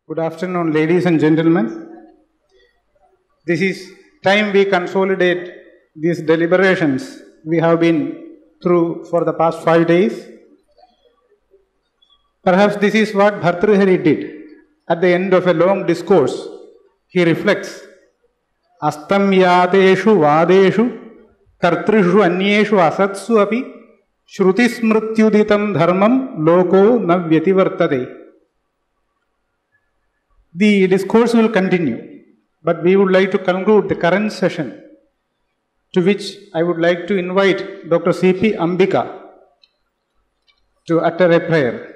Good afternoon, ladies and gentlemen. This is time we consolidate these deliberations we have been through for the past 5 days. Perhaps this is what Bhartrihari did. At the end of a long discourse, he reflects, Astam yateshu vadeshu kartrishu anyeshu asatsu api shruti smrityuditam dharmam loko na vyativartate. The discourse will continue, but we would like to conclude the current session, to which I would like to invite Dr. C.P. Ambika to utter a prayer.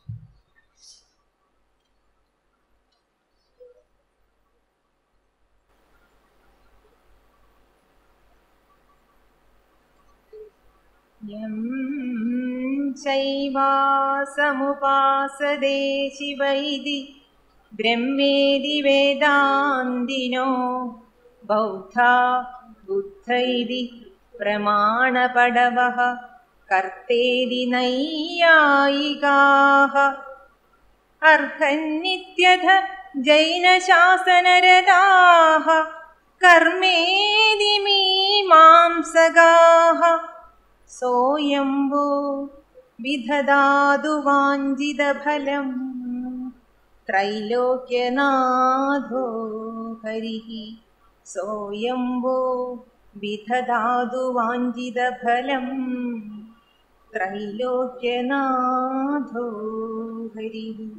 Yam chaiva samupasade shivaidi Brahmedi Vedandino Bauddha Buddhaidi Pramana Padavaha Kartedi Naiyayigaha Arhanityatha Jaina Shasanaradaha Karmedi Mimamsagaha Soyambo Vidhadadu Vanjida Bhalam Trilokyanadho Harihi Soyambo Vidhadadu Vanjida Phalam Trilokyanadho Harihi.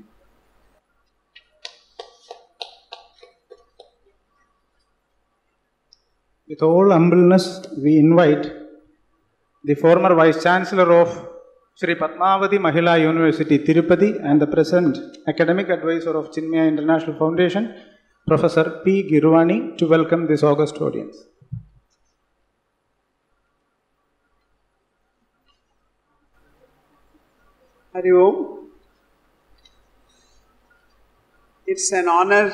With all humbleness, we invite the former Vice Chancellor of Sri Padmavati Mahila University, Tirupati, and the present Academic Advisor of Chinmaya International Foundation, Professor P. Girvani, to welcome this august audience. Hari Om. It's an honor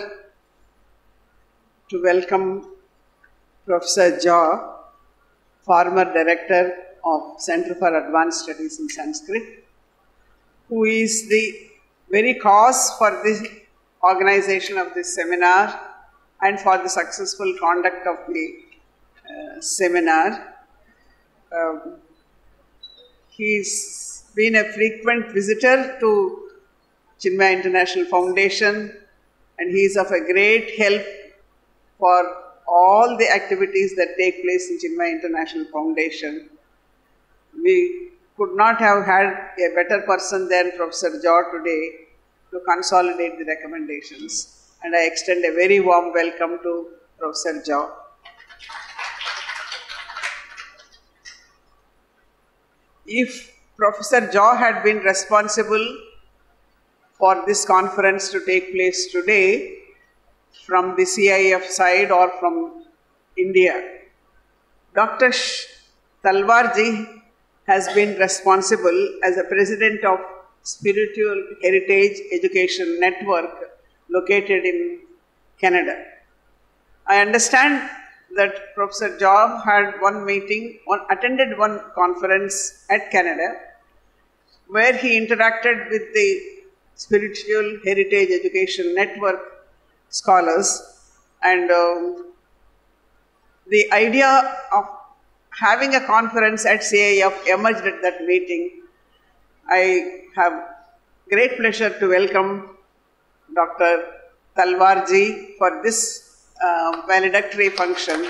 to welcome Professor Jha, former Director of Center for Advanced Studies in Sanskrit, who is the very cause for the organization of this seminar and for the successful conduct of the seminar. He's been a frequent visitor to Chinmaya International Foundation, and he is of a great help for all the activities that take place in Chinmaya International Foundation. We could not have had a better person than Professor Jha today to consolidate the recommendations, and I extend a very warm welcome to Professor Jha. If Professor Jha had been responsible for this conference to take place today from the CIF side or from India, Dr. Talwarji has been responsible as a president of Spiritual Heritage Education Network located in Canada. I understand that Professor Jha had attended one conference at Canada where he interacted with the Spiritual Heritage Education Network scholars, and the idea of having a conference at CIF emerged at that meeting. I have great pleasure to welcome Dr. Talwarji for this valedictory function.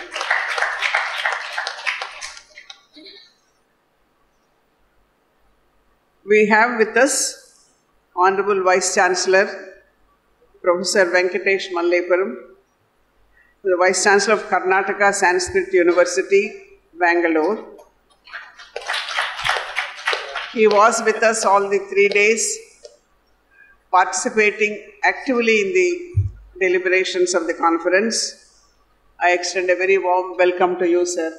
We have with us Honorable Vice Chancellor Professor Venkatesh Mallepuram, the Vice Chancellor of Karnataka Sanskrit University, Bangalore. He was with us all the 3 days, participating actively in the deliberations of the conference. I extend a very warm welcome to you, sir.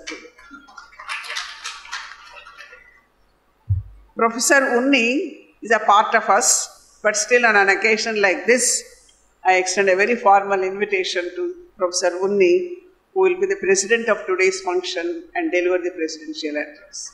Professor Unni is a part of us, but still on an occasion like this, I extend a very formal invitation to Professor Unni, who will be the president of today's function and deliver the presidential address.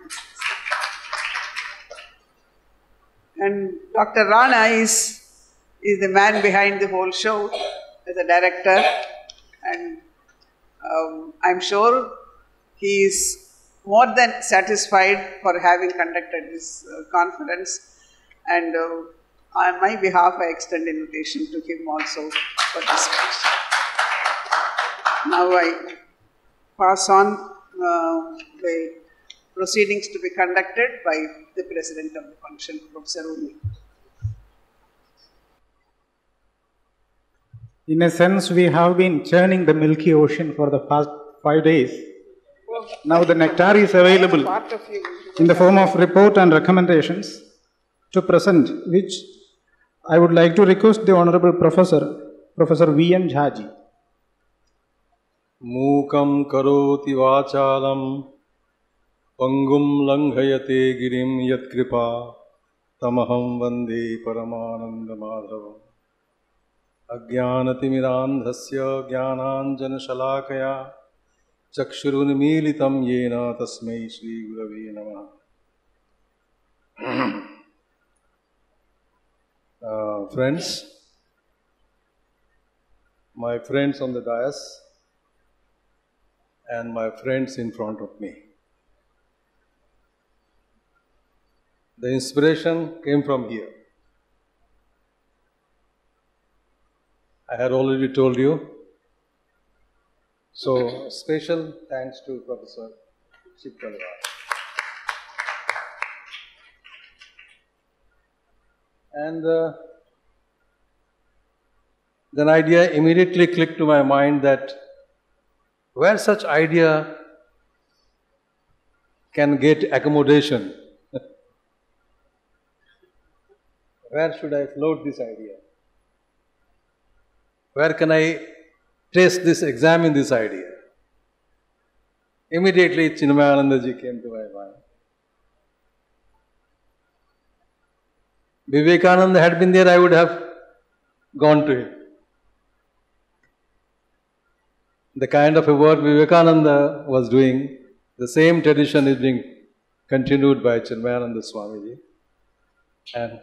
And Dr. Rana is is the man behind the whole show as a director, and I'm sure he is more than satisfied for having conducted this conference, and on my behalf I extend invitation to him also for this speech. Now I pass on the proceedings to be conducted by the President of the function, Professor Uni. In a sense, we have been churning the Milky Ocean for the past 5 days. Now the nectar is available in the form of report and recommendations to present, which I would like to request the Honorable Professor V.M. Jhaji. Mukam karoti vachalam pangum langhayate girim yat kripa tamaham vande paramananda madhavam ajnanatimirandhasya jnananjana shalakaya chakshurunmilitam yena tasmai Shri Gurave Namah. Friends, my friends on the dais, and my friends in front of me. The inspiration came from here. I had already told you. So, special thanks to Professor Shiv Talwar. And then idea immediately clicked to my mind that where such idea can get accommodation, where should I float this idea? Where can I test this, examine this idea? Immediately Chinmayanandaji came to my mind. Vivekananda had been there, I would have gone to him. The kind of a work Vivekananda was doing, the same tradition is being continued by Chinmayananda Swamiji. And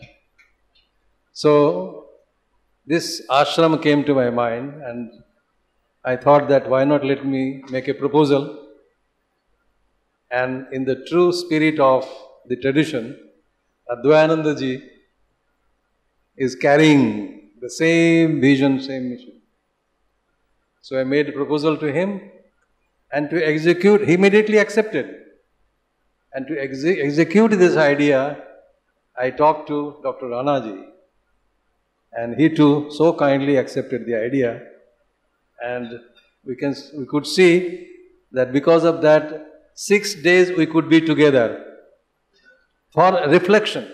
so, this ashram came to my mind, and I thought that why not let me make a proposal, and in the true spirit of the tradition, Advayanandaji is carrying the same vision, same mission. So I made a proposal to him, and to execute, he immediately accepted. And to execute this idea, I talked to Dr. Ranaji, and he too so kindly accepted the idea. And we could see that because of that, 6 days we could be together for reflection.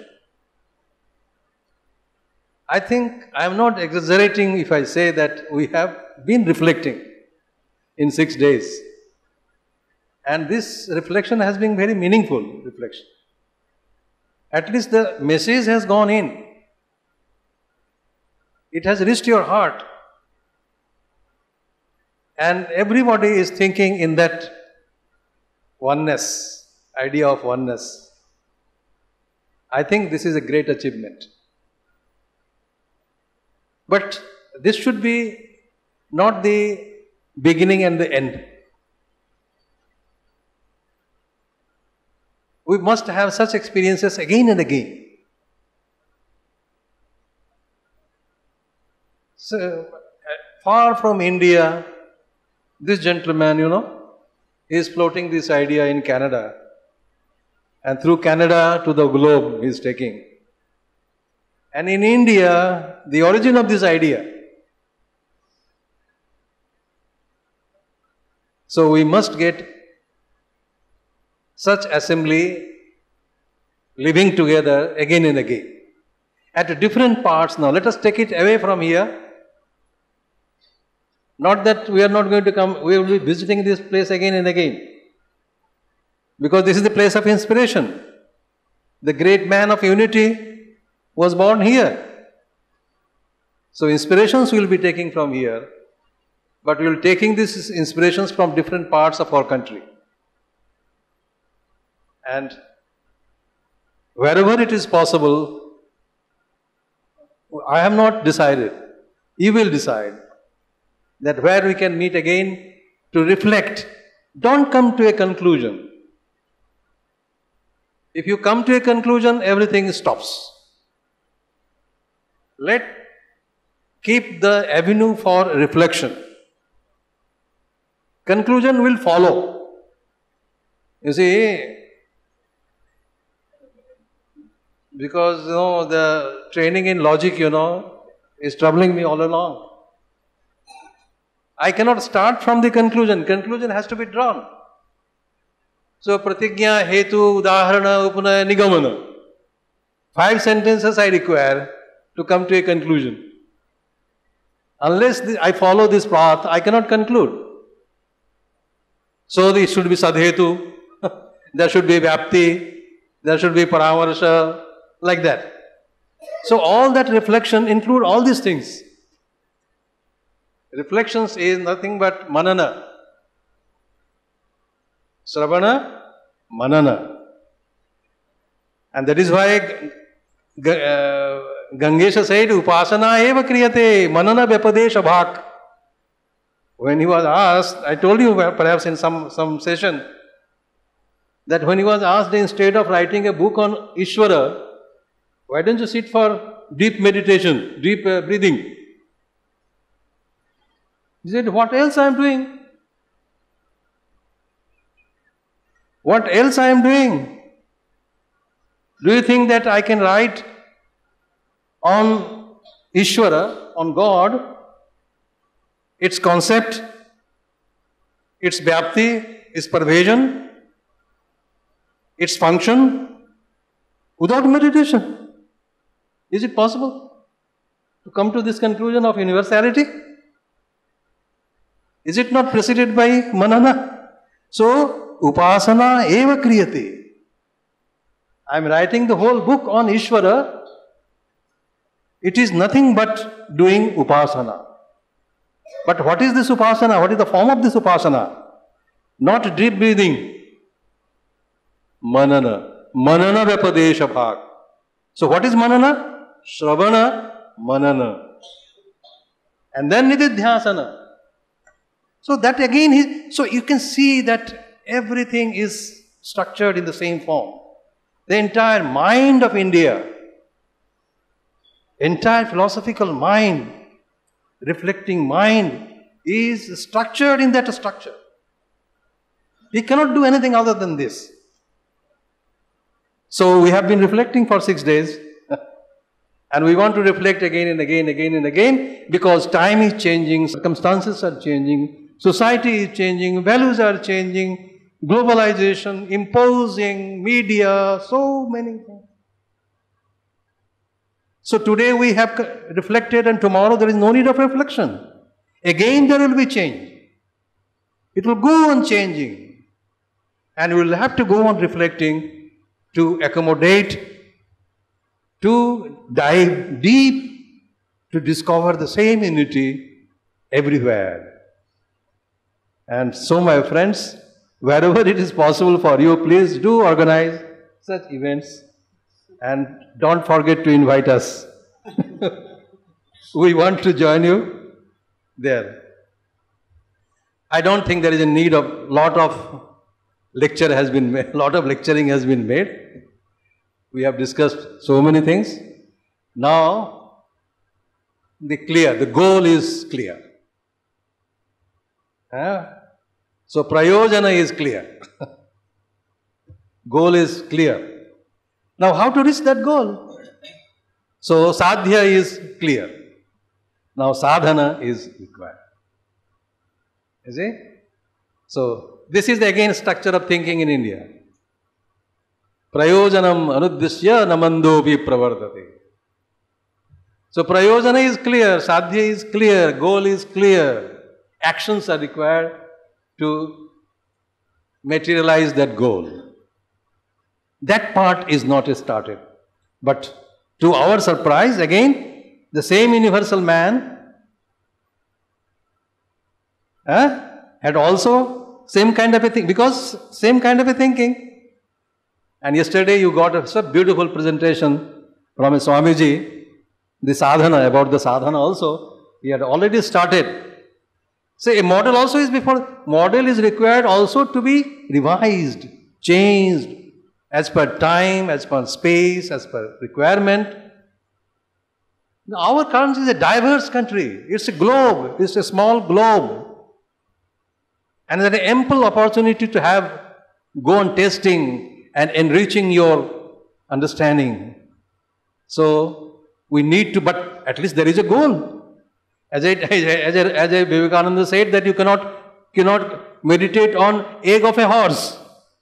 I think I am not exaggerating if I say that we have been reflecting in 6 days. And this reflection has been very meaningful reflection. At least the message has gone in. It has reached your heart. And everybody is thinking in that oneness, idea of oneness. I think this is a great achievement. But this should be not the beginning and the end. We must have such experiences again and again. So, far from India, this gentleman, is floating this idea in Canada. And through Canada to the globe he is taking. And in India, the origin of this idea. So we must get such assembly living together again and again. At different parts now. Let us take it away from here. Not that we are not going to come, we will be visiting this place again and again. Because this is the place of inspiration. The great man of unity was born here. So inspirations we will be taking from here, but we will be taking these inspirations from different parts of our country. And wherever it is possible, I have not decided. You will decide that where we can meet again to reflect. Don't come to a conclusion. If you come to a conclusion, everything stops. Keep the avenue for reflection. Conclusion will follow. You see, because the training in logic, is troubling me all along. I cannot start from the conclusion. Conclusion has to be drawn. So, pratigya, hetu, udaharana, upanaya, nigamana. 5 sentences I require to come to a conclusion. Unless I follow this path, I cannot conclude. So, there should be sadhetu, there should be vyapti, there should be paramarsha, like that. So, all that reflection include all these things. Reflections is nothing but manana. Sravana, manana. And that is why Gangesha said, Upasana eva kriyate manana vyapadesha bhak. When he was asked, I told you perhaps in some session, that when he was asked instead of writing a book on Ishvara, why don't you sit for deep meditation, deep breathing? He said, what else I am doing? What else I am doing? Do you think that I can write on Ishvara, on God, its concept, its vyapti, its pervasion, its function, without meditation? Is it possible to come to this conclusion of universality? Is it not preceded by manana? So, upasana eva kriyate. I am writing the whole book on Ishvara. It is nothing but doing upasana. But what is this upasana? What is the form of this upasana? Not deep breathing. Manana. Manana vyapadesha bhak. So what is manana? Shravana, manana. And then nididhyasana. So that again, so you can see that everything is structured in the same form. The entire mind of India, entire philosophical mind, reflecting mind, is structured in that structure. We cannot do anything other than this. So we have been reflecting for 6 days and we want to reflect again and again, again and again, because time is changing, circumstances are changing, society is changing, values are changing, globalization, imposing, media, so many things. So today we have reflected and tomorrow there is no need of reflection. Again there will be change. It will go on changing. And we will have to go on reflecting to accommodate, to dive deep, to discover the same unity everywhere. And so my friends, wherever it is possible for you, please do organize such events and don't forget to invite us. We want to join you there. I don't think there is a need of lot of lecture has been made, lot of lecturing has been made. We have discussed so many things. Now, the goal is clear. So, prayojana is clear. Goal is clear. Now, how to reach that goal? So, sadhya is clear. Now, sadhana is required. You see? So, this is the again structure of thinking in India. Prayojanam anuddishya namandopi pravardate. So, prayojana is clear, sadhya is clear, goal is clear. Actions are required to materialize that goal. That part is not started. But to our surprise, again, the same universal man had also same kind of a thing, because same kind of a thinking. And yesterday you got a beautiful presentation from a Swamiji, the sadhana, about the sadhana also, he had already started. So a model also is before, model is required also to be revised, changed, as per time, as per space, as per requirement. Our country is a diverse country. It's a globe. It's a small globe. And there's an ample opportunity to go on testing and enriching your understanding. So we need to, but at least there is a goal. As Vivekananda said, that you cannot meditate on egg of a horse.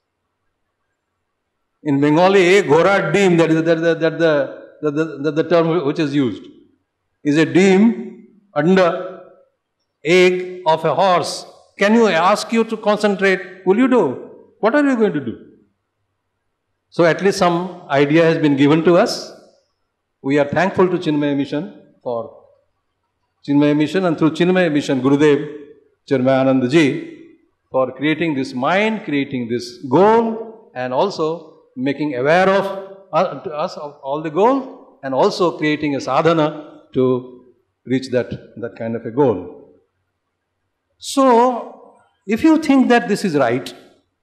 In Bengali, egg ghora dim, that is the term which is used, is a dim under egg of a horse. Can you ask you to concentrate? Will you do? What are you going to do? So at least some idea has been given to us. We are thankful to Chinmaya Mission for Chinmaya Mission, and through Chinmaya Mission, Gurudev Chinmayananda Ji, for creating this mind, creating this goal, and also making aware of to us of all the goal, and also creating a sadhana to reach that kind of a goal. So, if you think that this is right,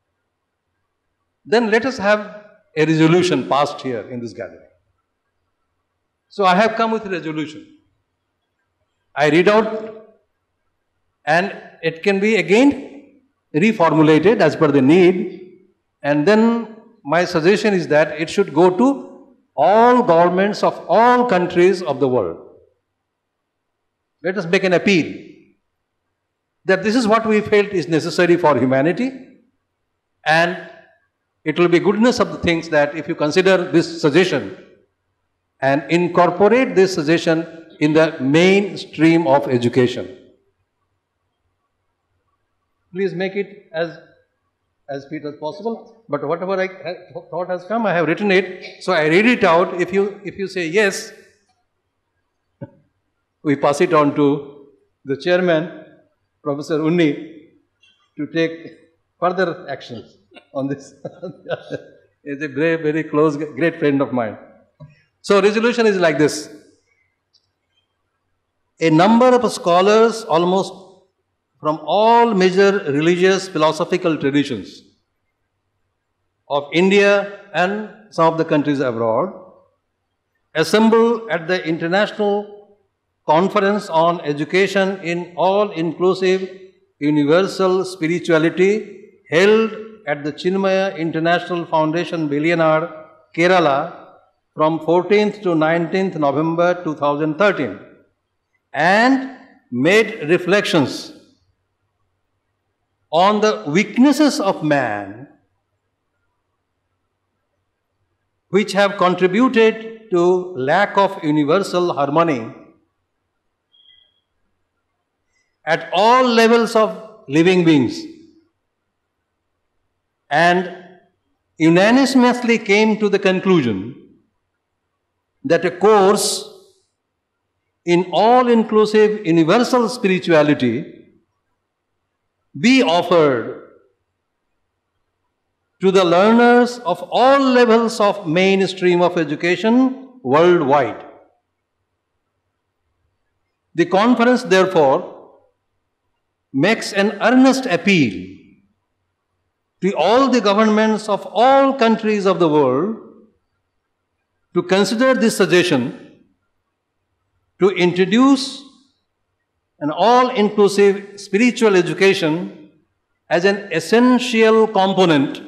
then let us have a resolution passed here in this gathering. So, I have come with a resolution. I read out, and it can be again reformulated as per the need, and then my suggestion is that it should go to all governments of all countries of the world. Let us make an appeal that this is what we felt is necessary for humanity, and it will be goodness of the things that if you consider this suggestion and incorporate this suggestion in the mainstream of education. Please make it as fit as possible. But whatever I thought has come, I have written it. So I read it out. If you say yes, we pass it on to the chairman, Professor Unni, to take further actions on this. He's a very, very close, great friend of mine. So resolution is like this. A number of scholars, almost from all major religious philosophical traditions of India and some of the countries abroad, assemble at the International Conference on Education in All-Inclusive Universal Spirituality, held at the Chinmaya International Foundation, Belianar, Kerala, from 14th to 19th November 2013, and made reflections on the weaknesses of man which have contributed to lack of universal harmony at all levels of living beings, and unanimously came to the conclusion that a course in all-inclusive universal spirituality be offered to the learners of all levels of mainstream of education worldwide. The conference, therefore, makes an earnest appeal to all the governments of all countries of the world to consider this suggestion to introduce an all-inclusive spiritual education as an essential component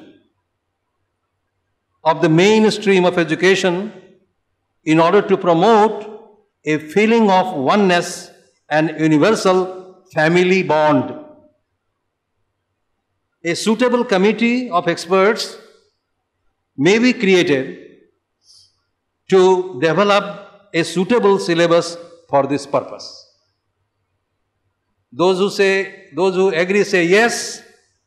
of the mainstream of education in order to promote a feeling of oneness and universal family bond. A suitable committee of experts may be created to develop a suitable syllabus for this purpose. Those who agree say yes,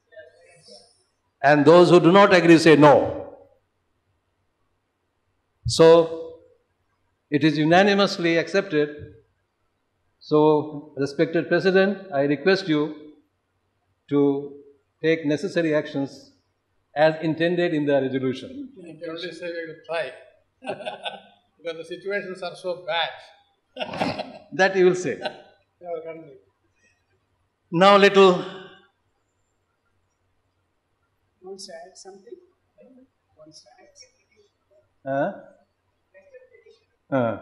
and those who do not agree say no. So, it is unanimously accepted. So, respected President, I request you to take necessary actions as intended in the resolution. I can only say we will try. Because the situations are so bad. That you will say. Now little. Wants to add something? Wants to add.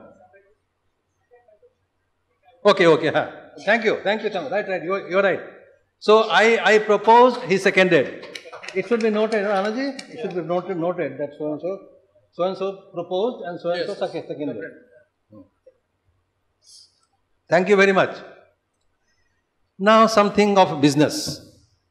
Okay. Thank you, Chand. Right. You're right. So I proposed, he seconded. It should be noted, Anaji. It should be noted that so and so proposed and so and so seconded. Thank you very much. Now something of business.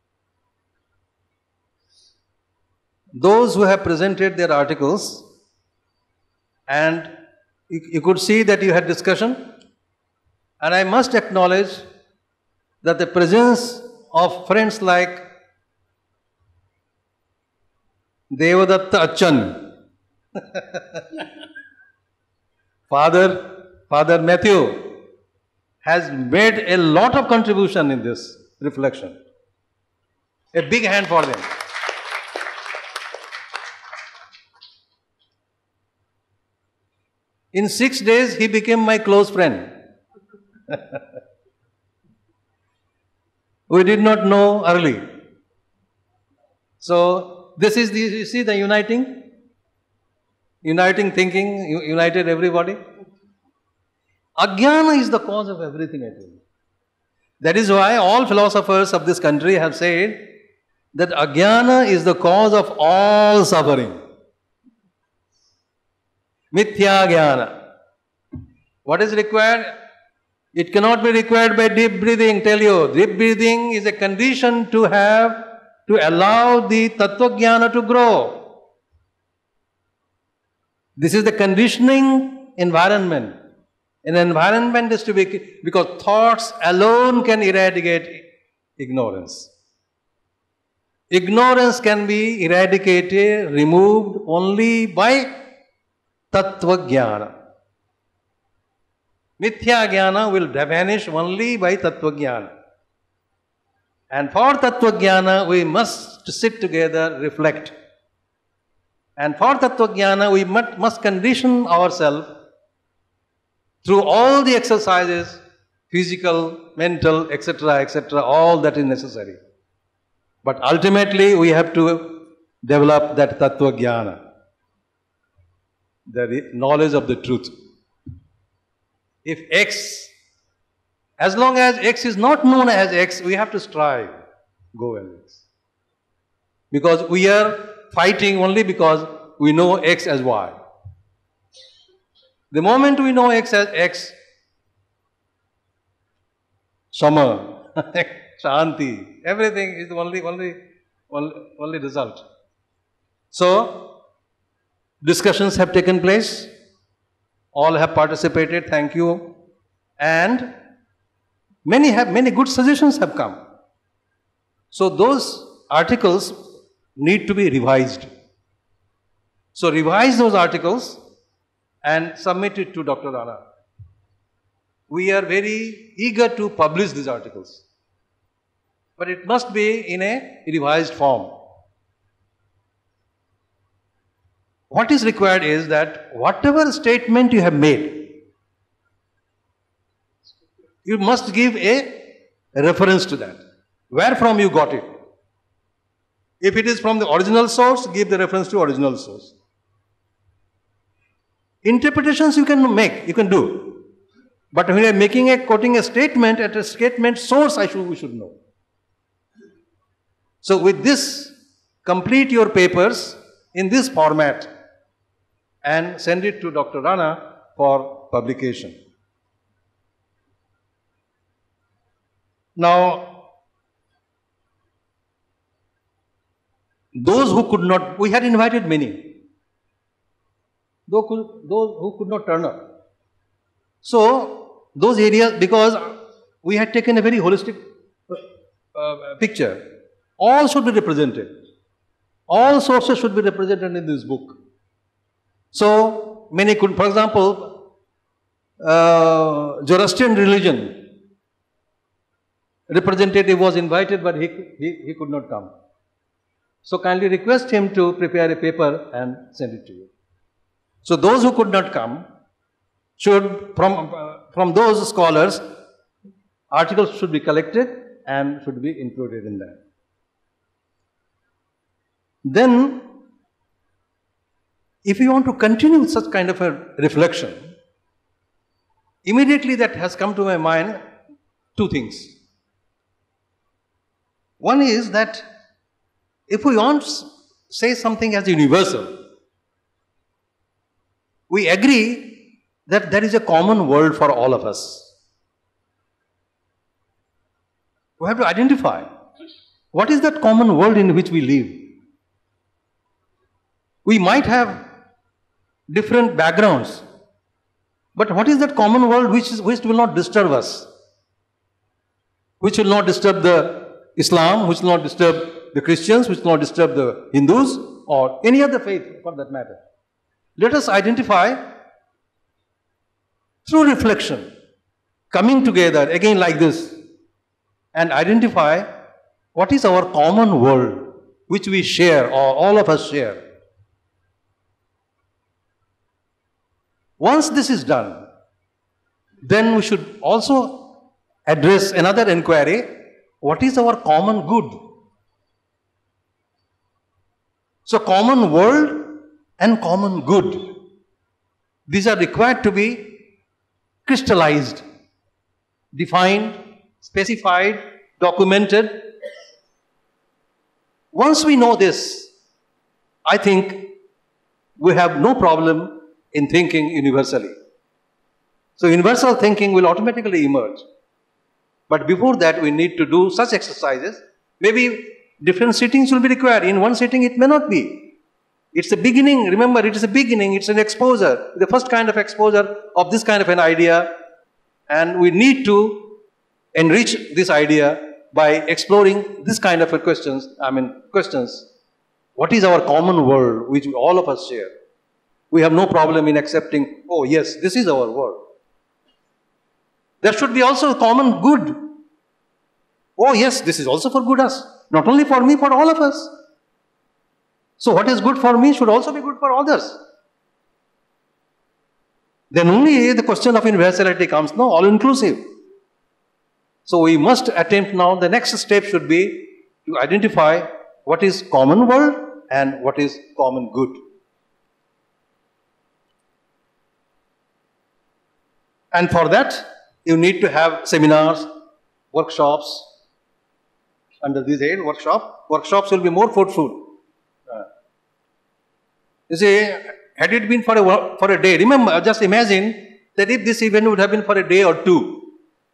Those who have presented their articles, and you could see that you had discussion, and I must acknowledge that the presence of friends like Devadatta Achan, Father Matthew, has made a lot of contribution in this reflection. A big hand for them. In 6 days, he became my close friend. We did not know early. So, this is you see the uniting thinking, united everybody. Ajnana is the cause of everything, I tell you. That is why all philosophers of this country have said that Ajnana is the cause of all suffering. Mithya Jnana. What is required? It cannot be required by deep breathing, tell you. Deep breathing is a condition to allow the Tattva Jnana to grow. This is the conditioning environment. An environment is to be, because thoughts alone can eradicate ignorance. Ignorance can be eradicated, removed only by Tattva Jnana. Mithya Jnana will vanish only by Tattva Jnana. And for Tattva Jnana, we must sit together, reflect. And for Tattva Jnana, we must condition ourselves through all the exercises, physical, mental, etc., all that is necessary. But ultimately, we have to develop that Tattva Jnana, the knowledge of the truth. If X, as long as X is not known as X, we have to strive, go and X. Because we are fighting only because we know X as Y. The moment we know X as X, Sama, Shanti, everything is the only result. So, discussions have taken place. All have participated, thank you. And many good suggestions have come. So those articles need to be revised. So revise those articles and submit it to Dr. Rana. We are very eager to publish these articles. But it must be in a revised form. What is required is that whatever statement you have made, you must give a reference to that. Where from you got it? If it is from the original source, give the reference to original source. Interpretations you can make, you can do. But when you are quoting a statement, at a statement source we should know. So with this, complete your papers in this format and send it to Dr. Rana for publication. Now, those who could not, we had invited many. Those who could not turn up. So, those areas, because we had taken a very holistic picture, all should be represented. All sources should be represented in this book. So, many could, for example, Zoroastrian religion representative was invited, but he could not come. So, kindly request him to prepare a paper and send it to you. So, those who could not come should, from from those scholars, articles should be collected and should be included in that. Then, if you want to continue such kind of a reflection, immediately that has come to my mind two things. One is that if we want to say something as universal, we agree that there is a common world for all of us. We have to identify what is that common world in which we live. We might have different backgrounds, but what is that common world which will not disturb us? Which will not disturb the Islam, which will not disturb the Christians, which will not disturb the Hindus or any other faith for that matter. Let us identify through reflection, coming together again like this, and identify what is our common world which we share or all of us share. Once this is done, then we should also address another inquiry: what is our common good? So common world and common good, these are required to be crystallized, defined, specified, documented. Once we know this, I think we have no problem in thinking universally. So universal thinking will automatically emerge. But before that, we need to do such exercises. Maybe different sittings will be required. In one sitting, it may not be. It's a beginning. Remember, it is a beginning. It's an exposure. The first kind of exposure of this kind of an idea. And we need to enrich this idea by exploring this kind of questions. What is our common world which all of us share? We have no problem in accepting, oh yes, this is our world. There should be also a common good. Oh yes, this is also for good us. Not only for me, for all of us. So what is good for me should also be good for others. Then only the question of universality comes, no, all-inclusive. So we must attempt now, the next step should be to identify what is common world and what is common good. And for that, you need to have seminars, workshops. Under this head, workshops will be more fruitful. You see, had it been for a day, remember, just imagine that if this event would have been for a day or two,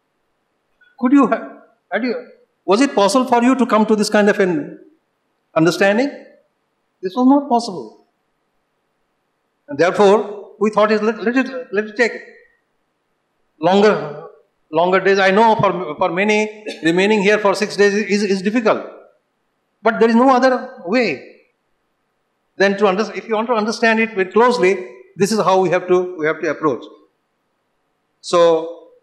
was it possible for you to come to this kind of an understanding? This was not possible. And therefore, we thought, let it take longer days. I know for many, remaining here for 6 days is difficult. But there is no other way than to understand. If you want to understand it very closely, this is how we have to approach. So,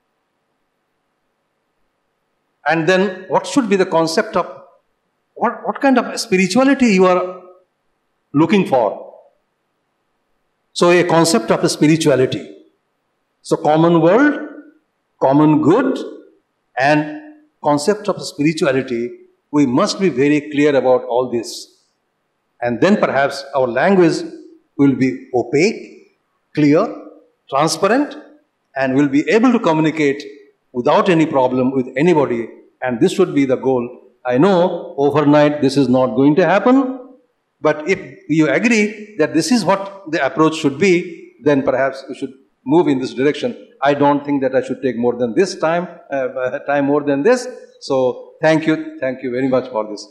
and then what should be the concept of, what kind of spirituality you are looking for? So a concept of a spirituality. So common world, common good, and concept of spirituality, we must be very clear about all this. And then perhaps our language will be opaque, clear, transparent, and will be able to communicate without any problem with anybody. And this should be the goal. I know overnight this is not going to happen, but if you agree that this is what the approach should be, then perhaps we should move in this direction. I don't think that I should take more than this time more than this. So thank you very much for this.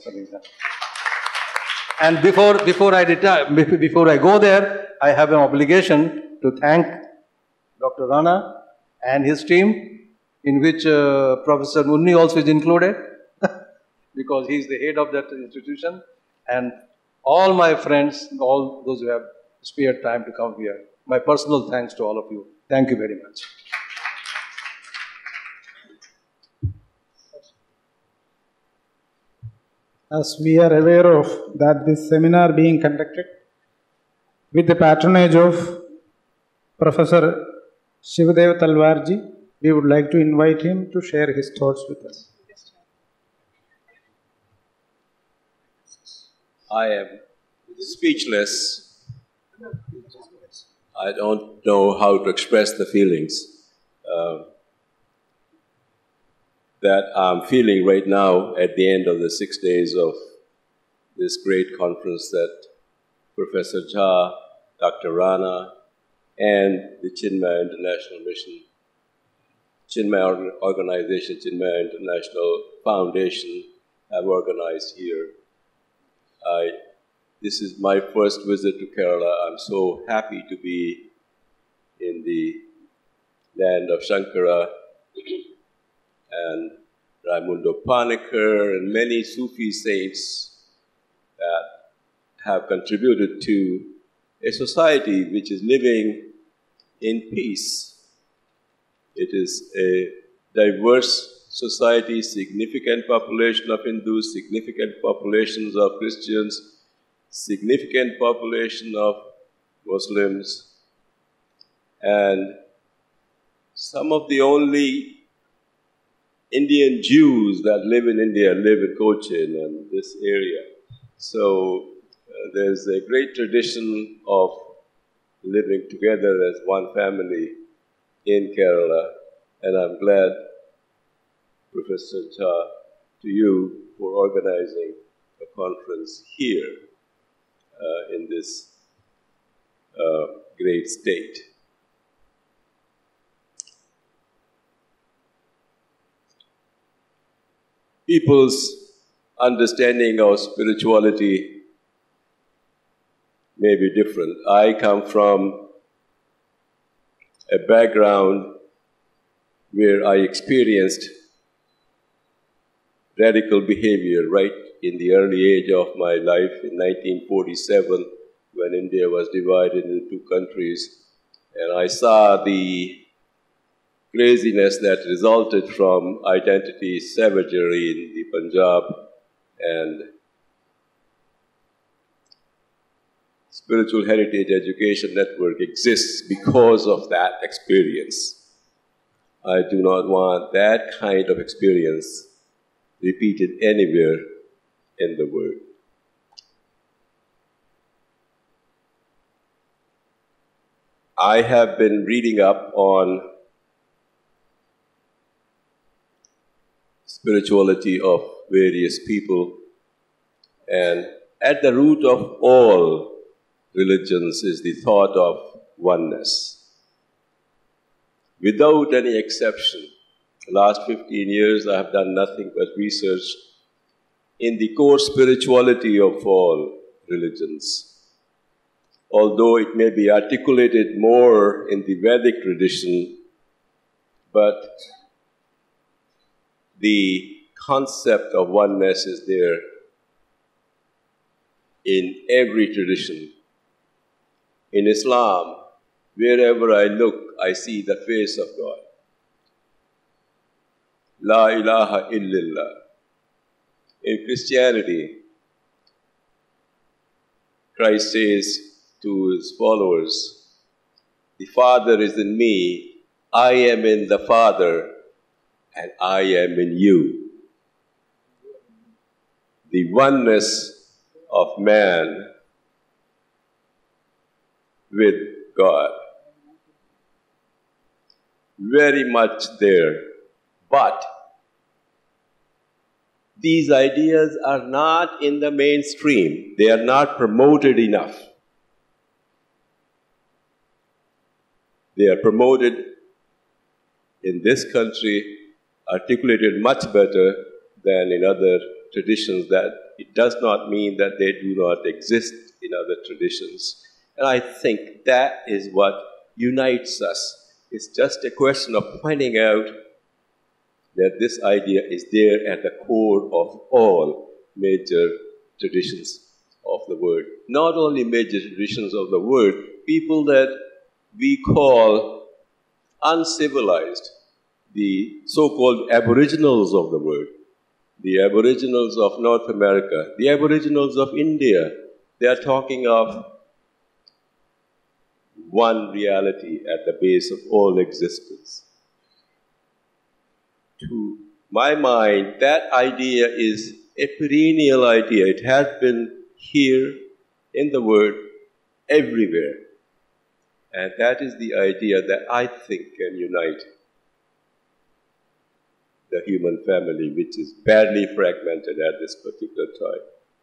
And before I go there, I have an obligation to thank Dr. Rana and his team, in which Professor Munni also is included, because he is the head of that institution, and all my friends, all those who have spared time to come here. My personal thanks to all of you. Thank you very much. As we are aware of that this seminar being conducted with the patronage of Professor Shivadev Talwarji, we would like to invite him to share his thoughts with us. I am speechless. I don't know how to express the feelings that I'm feeling right now at the end of the 6 days of this great conference that Professor Jha, Dr. Rana, and the Chinmaya International Mission, Chinmaya Organization, Chinmaya International Foundation have organized here. This is my first visit to Kerala. I'm so happy to be in the land of Shankara and Raimundo Panikkar and many Sufi saints that have contributed to a society which is living in peace. It is a diverse society, significant population of Hindus, significant populations of Christians, significant population of Muslims, and some of the only Indian Jews that live in India live in Cochin and this area. So there's a great tradition of living together as one family in Kerala, and I'm glad, Professor Jha, to you for organizing a conference here in this great state. People's understanding of spirituality may be different. I come from a background where I experienced radical behavior right in the early age of my life in 1947 when India was divided into two countries. And I saw the craziness that resulted from identity savagery in the Punjab, and Spiritual Heritage Education Network exists because of that experience. I do not want that kind of experience repeated anywhere in the world. I have been reading up on spirituality of various people, and at the root of all religions is the thought of oneness. Without any exception, the last 15 years I have done nothing but research in the core spirituality of all religions. Although it may be articulated more in the Vedic tradition, but the concept of oneness is there in every tradition. In Islam, wherever I look, I see the face of God. La ilaha illallah. In Christianity, Christ says to his followers, the Father is in me, I am in the Father, and I am in you. The oneness of man with God. Very much there. But these ideas are not in the mainstream. They are not promoted enough. They are promoted in this country, articulated much better than in other traditions. That it does not mean that they do not exist in other traditions. And I think that is what unites us. It's just a question of pointing out that this idea is there at the core of all major traditions of the world. Not only major traditions of the world, people that we call uncivilized, the so-called aboriginals of the world, the aboriginals of North America, the aboriginals of India. They are talking of one reality at the base of all existence. To my mind, that idea is a perennial idea. It has been here in the world everywhere. And that is the idea that I think can unite the human family, which is badly fragmented at this particular time.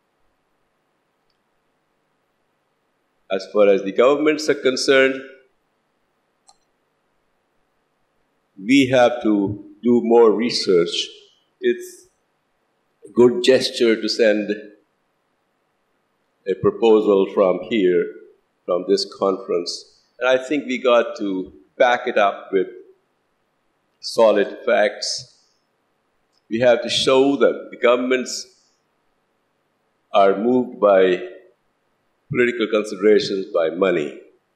As far as the governments are concerned, we have to do more research. It's a good gesture to send a proposal from here, from this conference. And I think we got to back it up with solid facts. We have to show them. The governments are moved by political considerations, by money.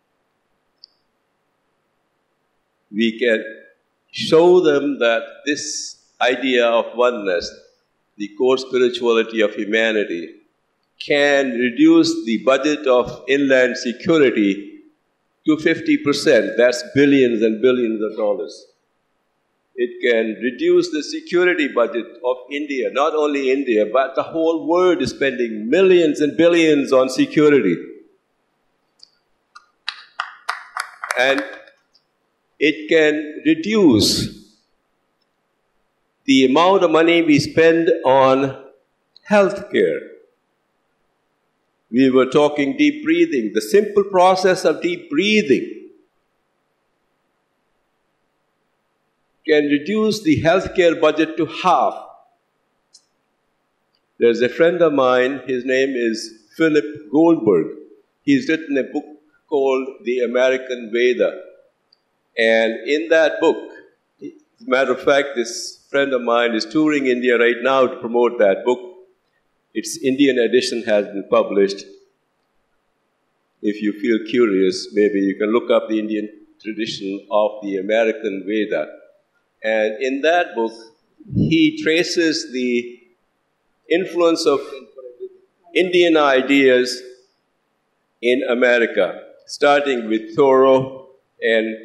We can show them that this idea of oneness, the core spirituality of humanity, can reduce the budget of inland security to 50%. That's billions and billions of dollars. It can reduce the security budget of India. Not only India, but the whole world is spending millions and billions on security. And it can reduce the amount of money we spend on health care. We were talking deep breathing. The simple process of deep breathing can reduce the healthcare budget to half. There's a friend of mine, his name is Philip Goldberg. He's written a book called The American Veda. And in that book, as a matter of fact, this friend of mine is touring India right now to promote that book. Its Indian edition has been published. If you feel curious, maybe you can look up the Indian tradition of the American Veda. And in that book, he traces the influence of Indian ideas in America, starting with Thoreau and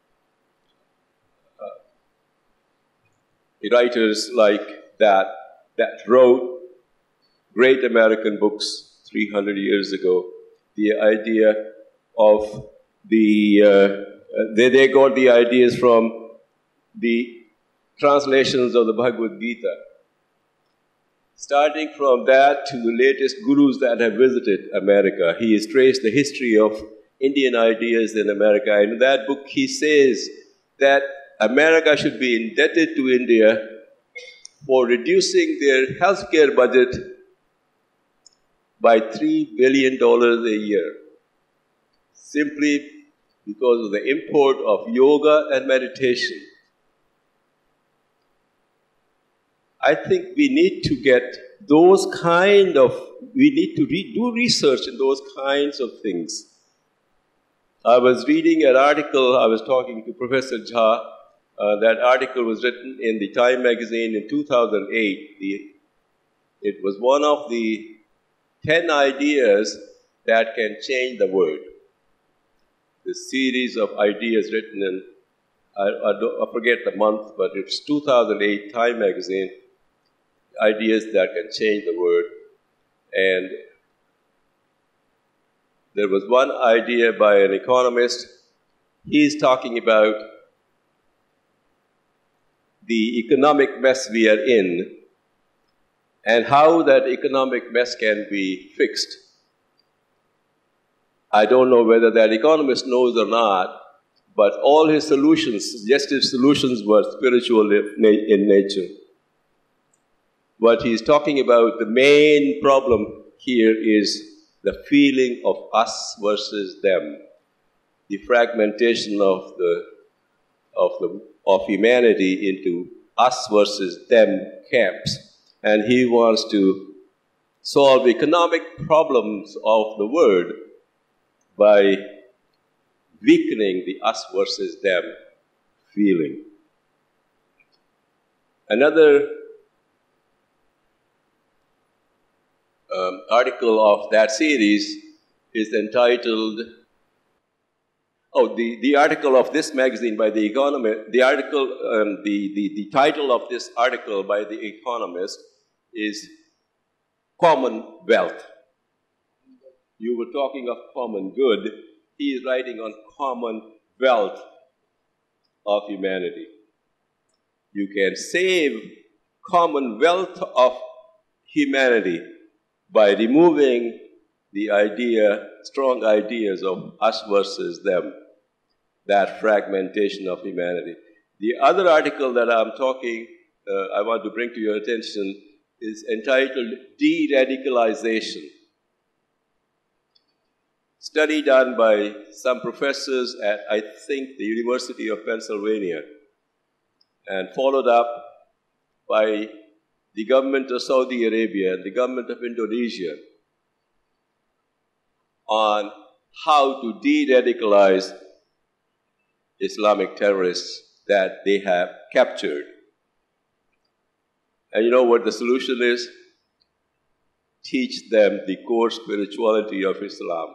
writers like that wrote great American books 300 years ago. The idea of they got the ideas from the translations of the Bhagavad Gita. Starting from that to the latest gurus that have visited America, he has traced the history of Indian ideas in America. And in that book, he says that America should be indebted to India for reducing their healthcare budget by $3 billion a year, simply because of the import of yoga and meditation. I think we need to get those we need to do research in those kinds of things. I was reading an article, I was talking to Professor Jha. That article was written in the Time magazine in 2008. It was one of the 10 ideas that can change the world. The series of ideas written in, I forget the month, but it's 2008 Time magazine. Ideas that can change the world. And there was one idea by an economist. He's talking about the economic mess we are in and how that economic mess can be fixed. I don't know whether that economist knows or not, but all his solutions, suggested solutions, were spiritual in nature. What he's talking about, the main problem here is the feeling of us versus them, the fragmentation of humanity into us versus them camps. And he wants to solve economic problems of the world by weakening the us versus them feeling. Another article of that series is entitled the article of this magazine by The Economist, the article, the title of this article by The Economist is Commonwealth. You were talking of common good. He is writing on commonwealth of humanity. You can save commonwealth of humanity by removing the idea, strong ideas of us versus them, that fragmentation of humanity. The other article that I want to bring to your attention is entitled De-Radicalization. Study done by some professors at, I think, the University of Pennsylvania, and followed up by the government of Saudi Arabia and the government of Indonesia on how to de-radicalize Islamic terrorists that they have captured. And you know what the solution is? Teach them the core spirituality of Islam.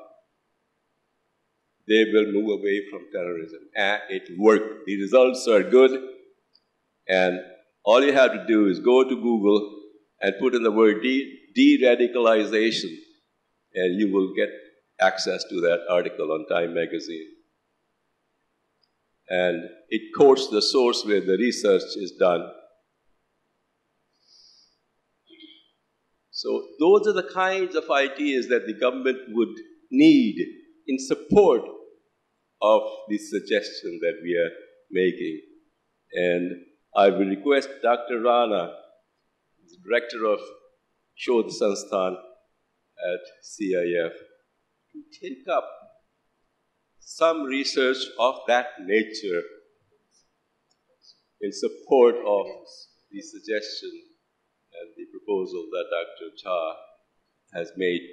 They will move away from terrorism. And it worked. The results are good. And all you have to do is go to Google and put in the word de-radicalization, and you will get access to that article on Time magazine. And it quotes the source where the research is done. So those are the kinds of ideas that the government would need in support of the suggestion that we are making. And I will request Dr. Rana, the director of Shodh Sansthan at CIF, to take up some research of that nature in support of the suggestion and the proposal that Dr. Jha has made.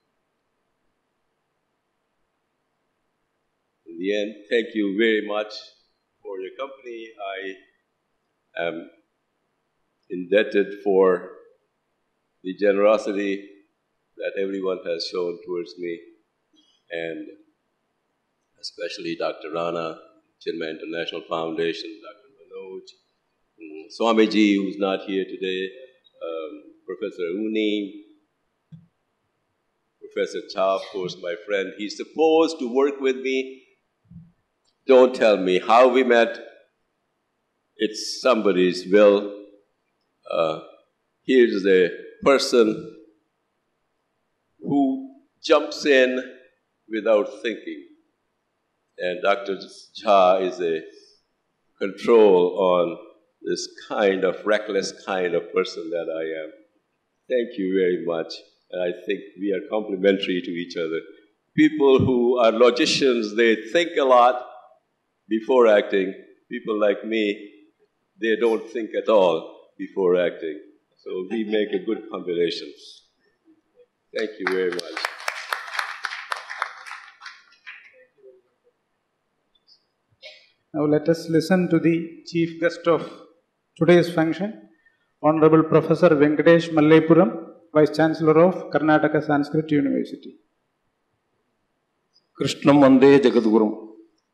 In the end, thank you very much for your company. I am indebted for the generosity that everyone has shown towards me, and especially Dr. Rana, Chinmay International Foundation, Dr. Manoj, Swamiji, who's not here today, Professor Uni, Professor Jha, of course, my friend. He's supposed to work with me. Don't tell me how we met. It's somebody's will. Here's a person who jumps in without thinking. And Dr. Jha is a control on this kind of reckless kind of person that I am. Thank you very much. And I think we are complementary to each other. People who are logicians, they think a lot before acting. People like me, they don't think at all before acting. So we make a good combination. Thank you very much. Now let us listen to the chief guest of today's function, Honorable Professor Venkatesh Mallepuram, Vice Chancellor of Karnataka Sanskrit University. Krishnam Vande Jagadgurum.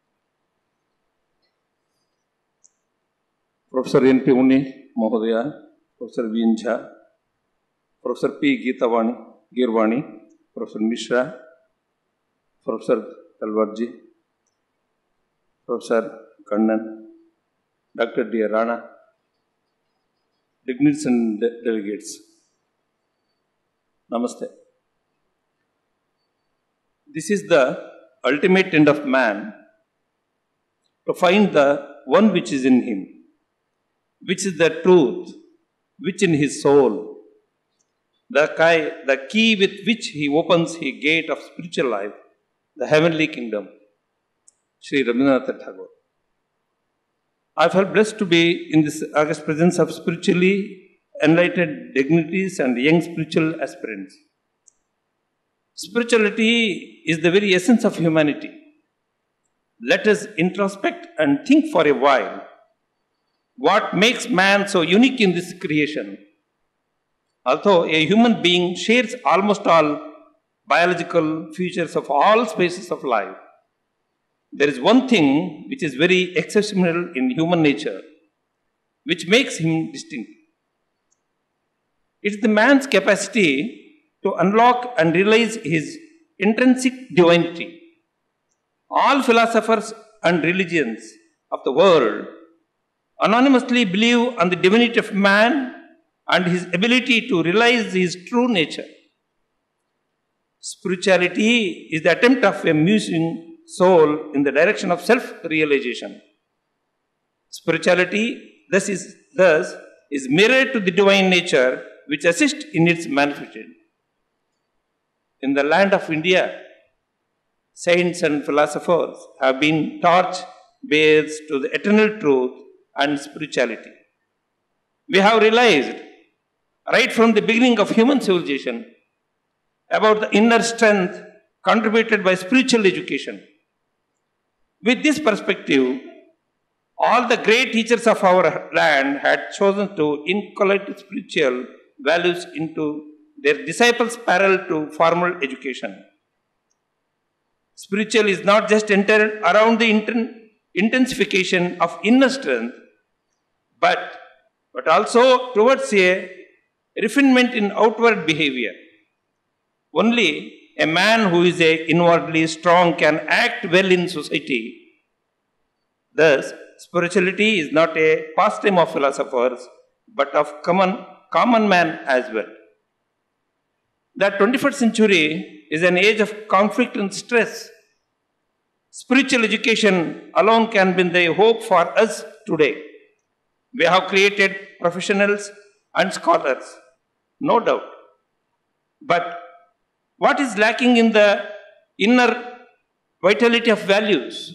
Professor N.P. Uni Mohodaya, Professor V.N. Jha, Professor P. Girvani, Professor Mishra, Professor Talwarji, Professor Kannan, Dr. D. Rana, dignitaries and delegates. Namaste. This is the ultimate end of man, to find the one which is in him, which is the truth, which in his soul, the key with which he opens the gate of spiritual life, the heavenly kingdom. Sri Rabindranath Tagore. I felt blessed to be in this august presence of spiritually enlightened dignitaries and young spiritual aspirants. Spirituality is the very essence of humanity. Let us introspect and think for a while what makes man so unique in this creation. Although a human being shares almost all biological features of all spaces of life, there is one thing which is very exceptional in human nature, which makes him distinct. It is the man's capacity to unlock and realize his intrinsic divinity. All philosophers and religions of the world anonymously believe on the divinity of man and his ability to realize his true nature. Spirituality is the attempt of a musing soul in the direction of self-realization. Spirituality thus is mirrored to the divine nature which assists in its manifestation. In the land of India, saints and philosophers have been torch-bearers to the eternal truth and spirituality. We have realized right from the beginning of human civilization about the inner strength contributed by spiritual education. With this perspective, all the great teachers of our land had chosen to inculcate spiritual values into their disciples parallel to formal education. Spiritual is not just centered around the intensification of inner strength, but also towards a refinement in outward behavior. Only a man who is inwardly strong can act well in society. Thus, spirituality is not a pastime of philosophers, but of common man as well. The 21st century is an age of conflict and stress. Spiritual education alone can be the hope for us today. We have created professionals and scholars, no doubt. But what is lacking in the inner vitality of values?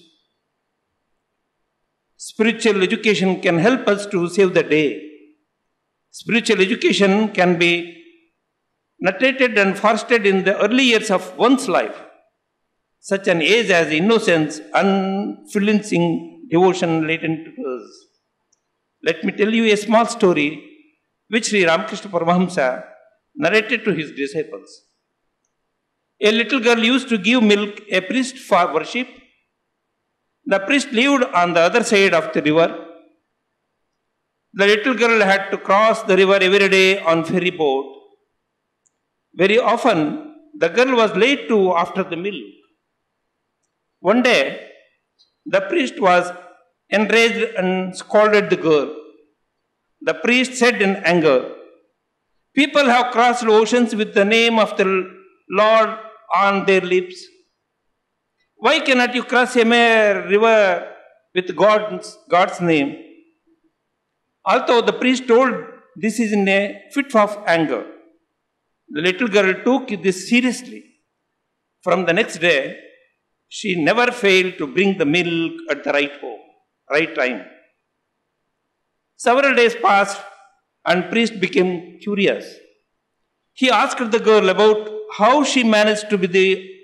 Spiritual education can help us to save the day. Spiritual education can be nurtured and fostered in the early years of one's life. Such an age as innocence, unflinching devotion latent to us. Let me tell you a small story which Sri Ramakrishna Paramahamsa narrated to his disciples. A little girl used to give milk a priest for worship. The priest lived on the other side of the river. The little girl had to cross the river every day on ferry boat. Very often, the girl was late to after the milk. One day, the priest was enraged and scolded the girl. The priest said in anger, "People have crossed oceans with the name of the Lord on their lips. Why cannot you cross a mere river with God's name?" Although the priest told this is in a fit of anger, the little girl took this seriously. From the next day, she never failed to bring the milk at the right time. Several days passed and priest became curious. He asked the girl about how she managed to be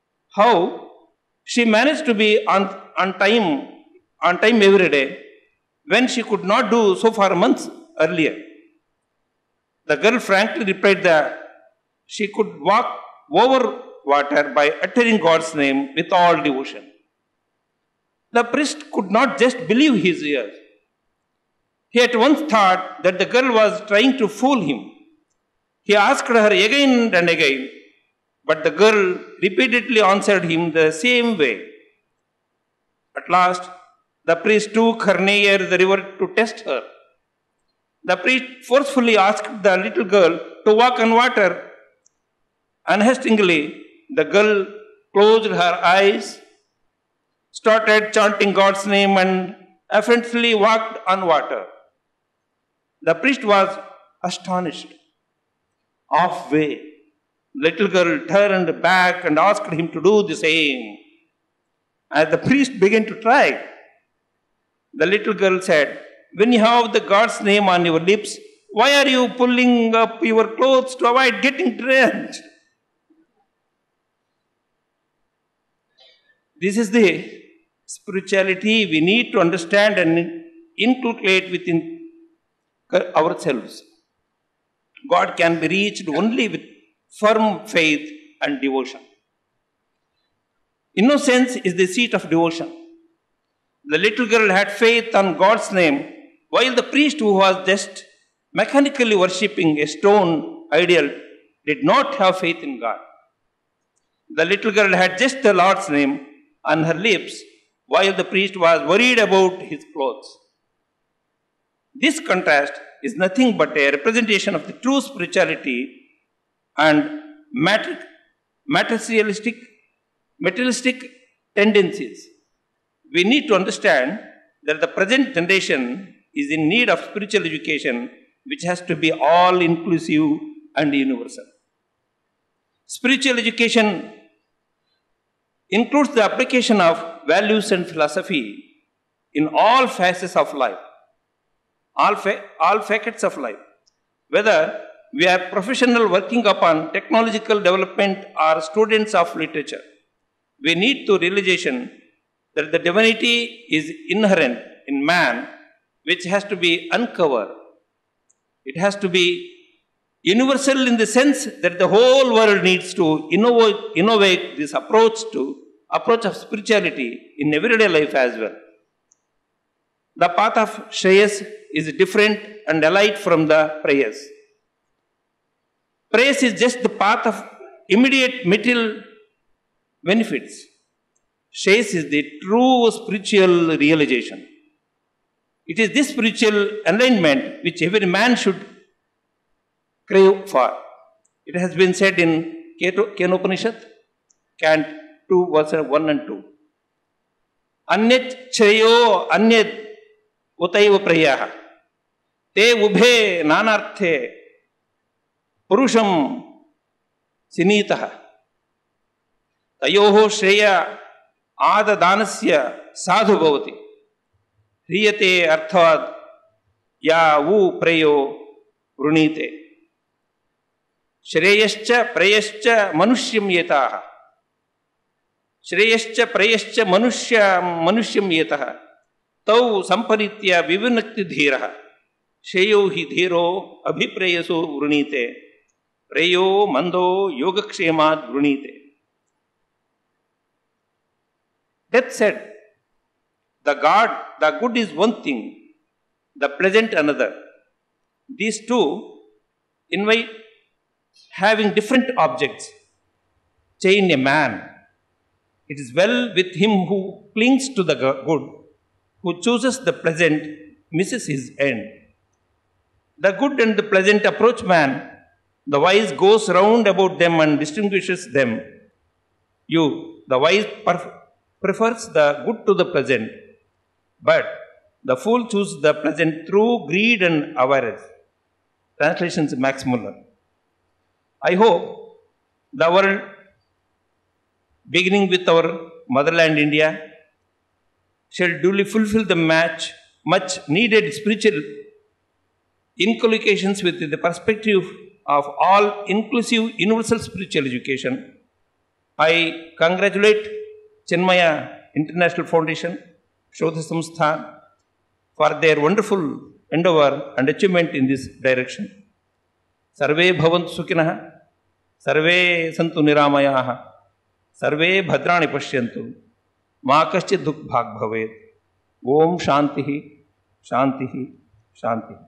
on time every day when she could not do so for months earlier. The girl frankly replied that she could walk over water by uttering God's name with all devotion. The priest could not just believe his ears. He at once thought that the girl was trying to fool him. He asked her again and again, but the girl repeatedly answered him the same way. At last, the priest took her near the river to test her. The priest forcefully asked the little girl to walk on water. Unhesitatingly, the girl closed her eyes, started chanting God's name, and effortlessly walked on water. The priest was astonished. Halfway, the little girl turned back and asked him to do the same. As the priest began to try, the little girl said, "When you have the God's name on your lips, why are you pulling up your clothes to avoid getting drenched?" This is the spirituality we need to understand and inculcate within ourselves. God can be reached only with firm faith and devotion. Innocence is the seat of devotion. The little girl had faith on God's name, while the priest, who was just mechanically worshipping a stone idol, did not have faith in God. The little girl had just the Lord's name on her lips, while the priest was worried about his clothes. This contrast is nothing but a representation of the true spirituality and materialistic tendencies. We need to understand that the present generation is in need of spiritual education, which has to be all-inclusive and universal. Spiritual education includes the application of values and philosophy in all phases of life, all facets of life. Whether we are professionals working upon technological development or students of literature, we need to realization that the divinity is inherent in man, which has to be uncovered. It has to be universal in the sense that the whole world needs to innovate this approach of spirituality in everyday life as well. The path of Shreyas is different and allied from the Prayas. Prayas is just the path of immediate material benefits. Shreyas is the true spiritual realization. It is this spiritual enlightenment which every man should crave for. It has been said in Kenopanishad, Cant 2, verses 1 and 2. Anyat chreyo anyat utaiva prayaha te ubhe nanarthe purusham sinitaha tayoho shreya adadanasya sadhu bhavati hriyate arthavad ya vu prayo vrunite Shreyascha prayascha manusyam yetaha Shreyascha prayascha manusyam yetaha Tau sampanitya vivinakti dhiraha Shreyo hi dhiro abhiprayaso vrunite Prayo mando yogakshemad vrunite. That said, the good is one thing, the pleasant another. These two invite having different objects, chain a man. It is well with him who clings to the good, who chooses the pleasant, misses his end. The good and the pleasant approach man, the wise goes round about them and distinguishes them. The wise prefers the good to the pleasant, but the fool chooses the pleasant through greed and avarice. Translations Max Muller. I hope the world, beginning with our motherland India, shall duly fulfill the much needed spiritual inculcations with the perspective of all inclusive universal spiritual education. I congratulate Chinmaya International Foundation, Shodha Samsthan, for their wonderful endeavor and achievement in this direction. Sarve bhavantu sukhinah, sarve santu niramayaha, sarve bhadrani pashyantu, ma kaschid dukh bhag bhavet. Om shantihi, shantihi, shantihi.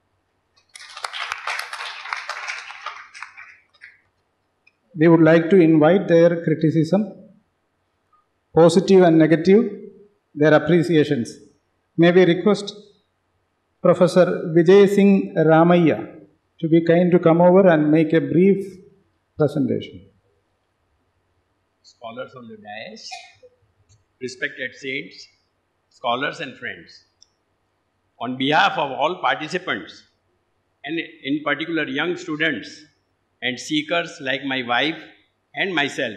We would like to invite their criticism, positive and negative, their appreciations. May we request Professor Vijay Singh Ramaiah to be kind to come over and make a brief presentation. Scholars on the dais, respected saints, scholars and friends. On behalf of all participants, and in particular young students and seekers like my wife and myself,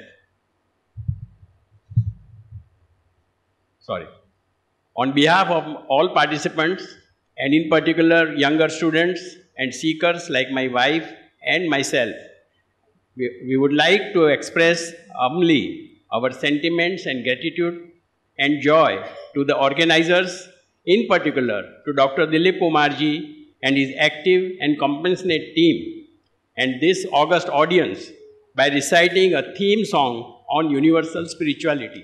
on behalf of all participants and in particular younger students and seekers like my wife and myself, we would like to express humbly our sentiments and gratitude and joy to the organizers, in particular to Dr. Dilip Kumarji and his active and compassionate team, and this august audience by reciting a theme song on universal spirituality.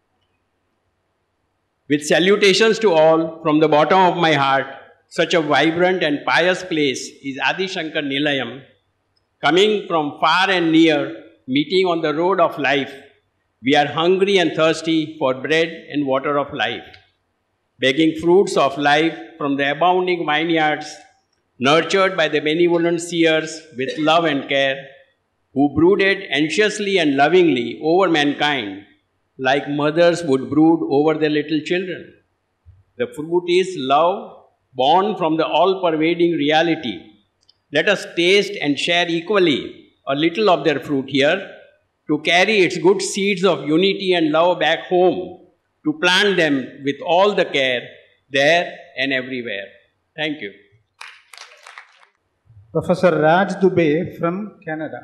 With salutations to all from the bottom of my heart, such a vibrant and pious place is Adi Shankar Nilayam. Coming from far and near, meeting on the road of life, we are hungry and thirsty for bread and water of life, begging fruits of life from the abounding vineyards, nurtured by the benevolent seers with love and care, who brooded anxiously and lovingly over mankind, like mothers would brood over their little children. The fruit is love, born from the all-pervading reality. Let us taste and share equally a little of their fruit here, to carry its good seeds of unity and love back home, to plant them with all the care there and everywhere. Thank you. Professor Raj Dubey from Canada.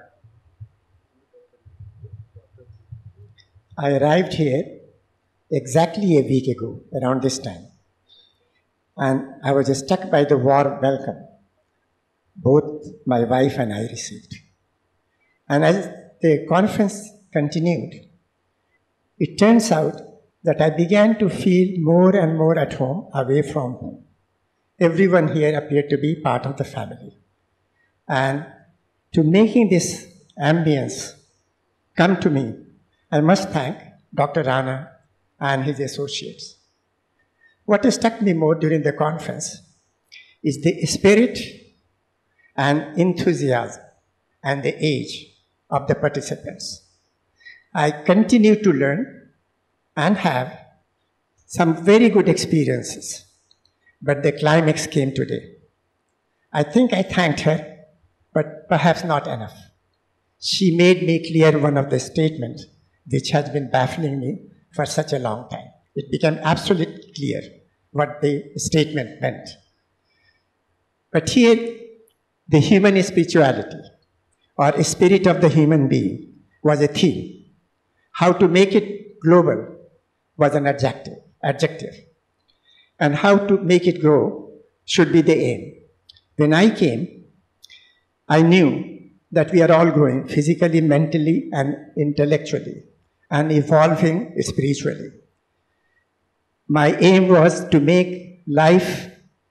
I arrived here exactly a week ago, around this time. And I was just struck by the warm welcome both my wife and I received. And as the conference continued, it turns out that I began to feel more and more at home away from home. Everyone here appeared to be part of the family. And to making this ambience come to me, I must thank Dr. Rana and his associates. What struck me more during the conference is the spirit and enthusiasm and the age of the participants. I continue to learn and have some very good experiences, but the climax came today. I think I thanked her, but perhaps not enough. She made me clear one of the statements which has been baffling me for such a long time. It became absolutely clear what the statement meant. But here, the human spirituality, or spirit of the human being, was a theme. How to make it global was an adjective. And how to make it grow should be the aim. When I came, I knew that we are all growing physically, mentally, and intellectually, and evolving spiritually. My aim was to make life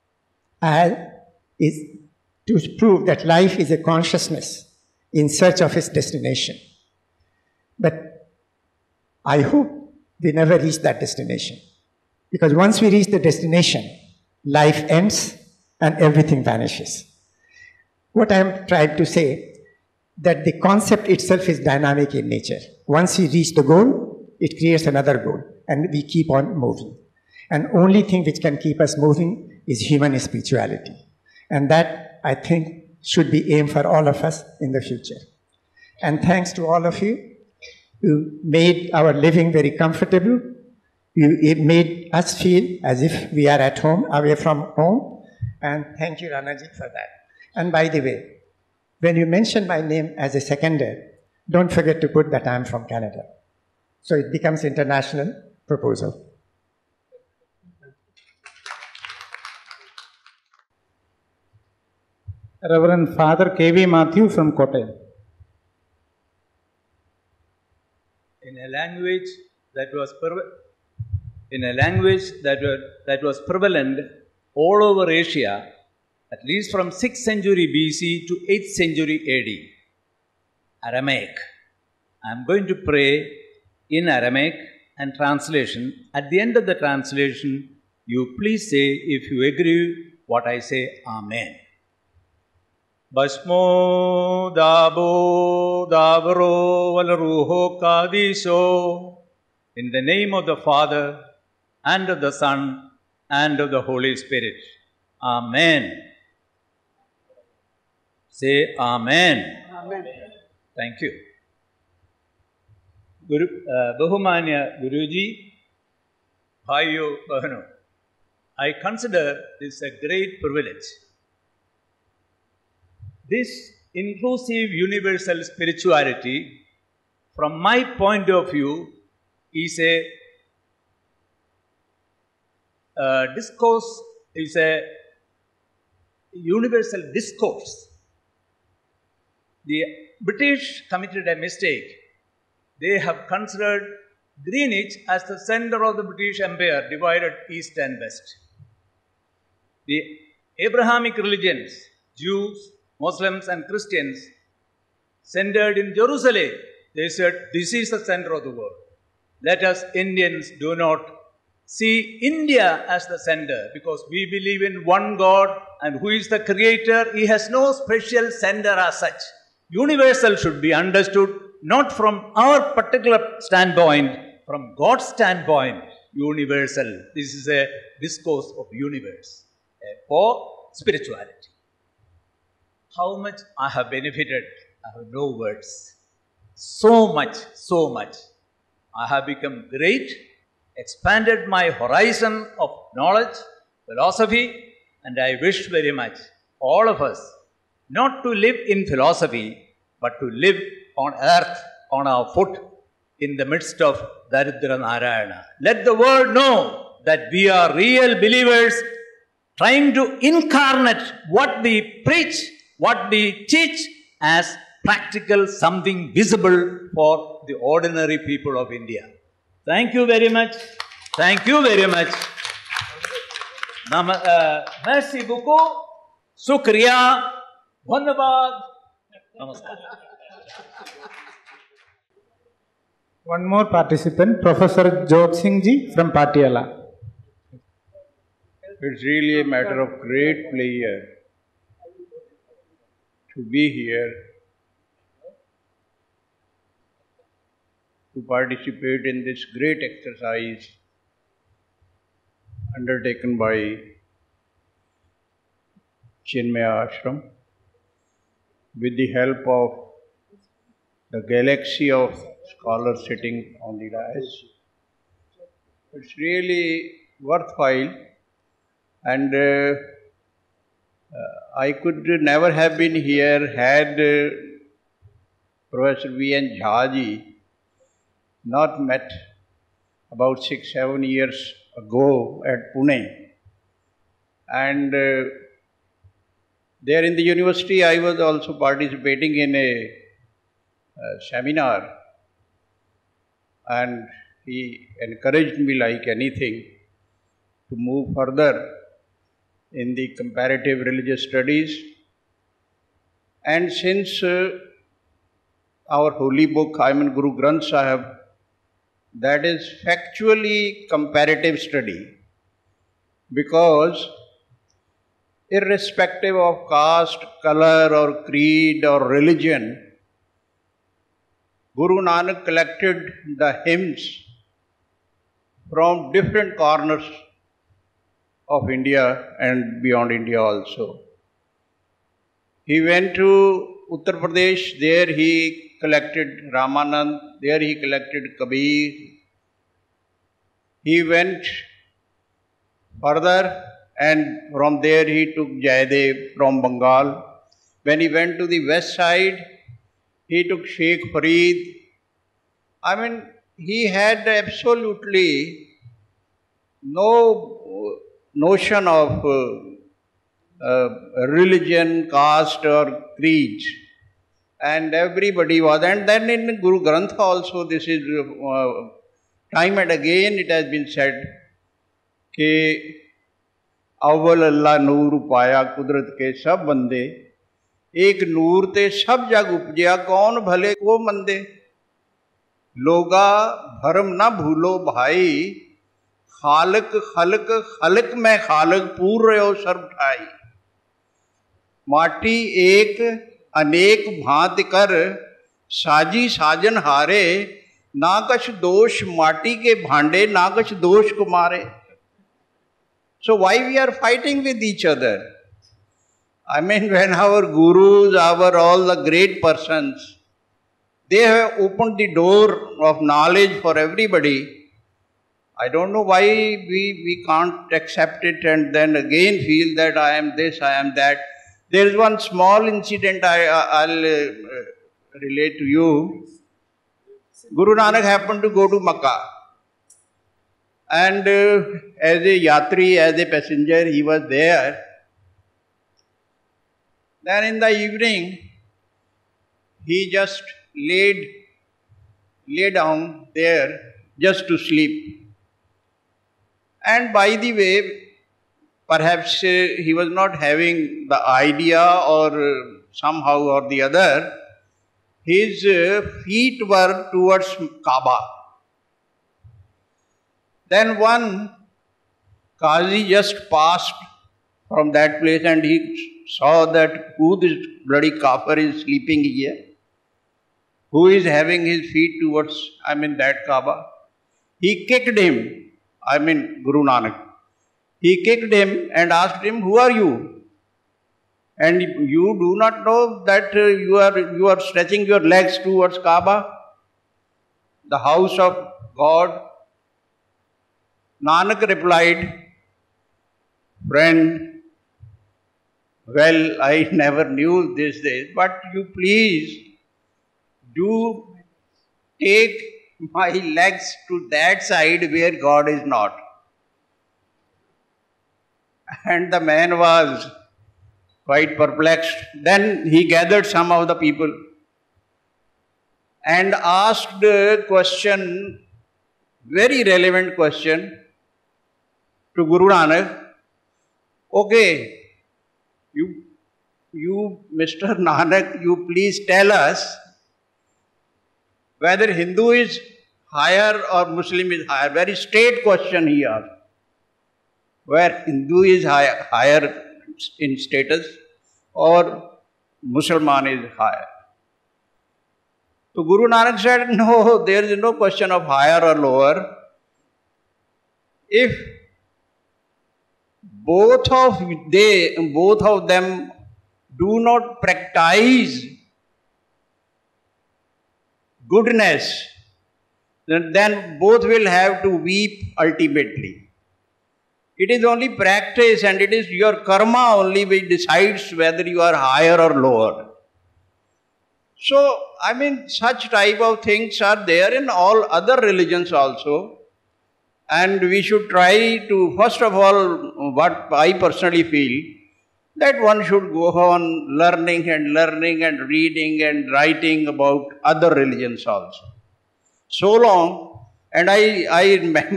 to prove that life is a consciousness in search of its destination. But I hope we never reach that destination. Because once we reach the destination, life ends and everything vanishes. What I'm trying to say, that the concept itself is dynamic in nature. Once we reach the goal, it creates another goal, and we keep on moving. And only thing which can keep us moving is human spirituality. And that, I think, should be aimed for all of us in the future. And thanks to all of you who made our living very comfortable. It made us feel as if we are at home, away from home. And thank you, Ranaji, for that. And by the way, when you mention my name as a seconder, don't forget to put that I'm from Canada. So it becomes international proposal. Reverend Father K.V. Matthew from Kottayam. In a language that was prevalent all over Asia, at least from 6th century BC to 8th century AD, Aramaic. I am going to pray in Aramaic and translation. At the end of the translation, you please say, if you agree what I say, Amen. Basmo Dabo Davaro Valaruho Kadisho. In the name of the Father, and of the Son, and of the Holy Spirit. Amen. Say Amen. Amen. Thank you. Bahumanya Guruji, Bhaiyo Bahano, I consider this a great privilege. This inclusive universal spirituality, from my point of view, is a discourse, is a universal discourse. The British committed a mistake they have considered Greenwich as the center of the British Empire, divided east and west. The Abrahamic religions, Jews, Muslims, and Christians, centered in Jerusalem, they said, this is the center of the world. Let us Indians do not see India as the center, because we believe in one God, and who is the creator. He has no special center as such. Universal should be understood not from our particular standpoint, from God's standpoint, universal. This is a discourse of universe for spirituality. How much I have benefited, I have no words. So much, so much. I have become great, expanded my horizon of knowledge, philosophy, and I wish very much all of us not to live in philosophy, but to live on earth, on our foot, in the midst of Daridra Narayana. Let the world know that we are real believers trying to incarnate what we preach, what we teach as practical, something visible for the ordinary people of India. Thank you very much. Thank you very much. Merci beaucoup. Shukriya. Dhanyavad. Namaskar. One more participant, Professor Jot Singh Ji from Patiala. It's really a matter of great pleasure to be here to participate in this great exercise undertaken by Chinmaya Ashram with the help of the galaxy of scholars sitting on the dais. It's really worthwhile, and I could never have been here had Professor V.N. Jha ji not met about 6-7 years ago at Pune. And there in the university I was also participating in a seminar, and he encouraged me like anything to move further in the comparative religious studies. And since our holy book, Guru Granth Sahib, that is factually comparative study, because irrespective of caste, color or creed or religion, Guru Nanak collected the hymns from different corners of India and beyond India also. He went to Uttar Pradesh, there he collected Ramanand, there he collected Kabir. He went further and from there he took Jayadev from Bengal. When he went to the west side, he took Sheikh Farid. I mean, he had absolutely no notion of religion, caste or creed. And everybody was. And then in Guru Granth also, this is time and again it has been said कि अव्वल अल्लाह नूर पाया कुदरत के सब बंदे, एक नूर ते सब जग उपजया कौन भले को मंदे, लोगा भरम ना भूलो भाई, खालक खलक खलक में खालक पूर रहो सर्व ठाई, माटी एक अनेक भांत कर साजी साजन हारे, ना कछ दोष माटी के भांडे ना कछ दोष कुमारे. So why we are fighting with each other? I mean, when our gurus, all the great persons, they have opened the door of knowledge for everybody. I don't know why we can't accept it and then again feel that I am this, I am that. There is one small incident I'll relate to you. Guru Nanak happened to go to Makkah. And as a yatri, as a passenger, he was there. Then in the evening, he just laid lay down there just to sleep. And by the way, perhaps he was not having the idea or somehow or the other, his feet were towards Kaaba. Then one Qazi just passed from that place and he saw that who this bloody kafir is sleeping here, who is having his feet towards, that Kaaba. He kicked him, Guru Nanak. He kicked him and asked him, who are you? And you do not know that you are stretching your legs towards Kaaba, the house of God? Nanak replied, friend, well, I never knew these days, but you please do take my legs to that side where God is not. And the man was quite perplexed. Then he gathered some of the people and asked a question, very relevant question to Guru Nanak. Okay, you Mr. Nanak, you please tell us whether Hindu is higher or Muslim is higher. Very straight question he asked. Where Hindu is higher in status or Musliman is higher. So Guru Nanak said, no, there is no question of higher or lower. If both of them do not practice goodness, then both will have to weep ultimately. It is only practice and it is your karma only which decides whether you are higher or lower. So, such type of things are there in all other religions also. And we should try to, first of all, what I personally feel, that one should go on learning and reading and writing about other religions also. So long, and I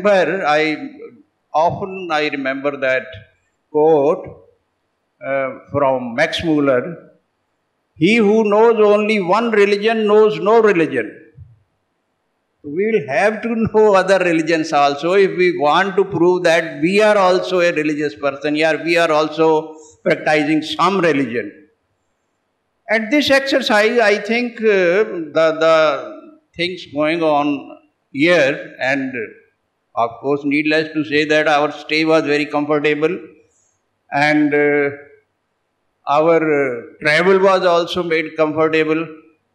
remember that quote from Max Muller, he who knows only one religion knows no religion. We will have to know other religions also if we want to prove that we are also a religious person, or we are also practicing some religion. At this exercise, I think the things going on here, and of course, needless to say that our stay was very comfortable and our travel was also made comfortable.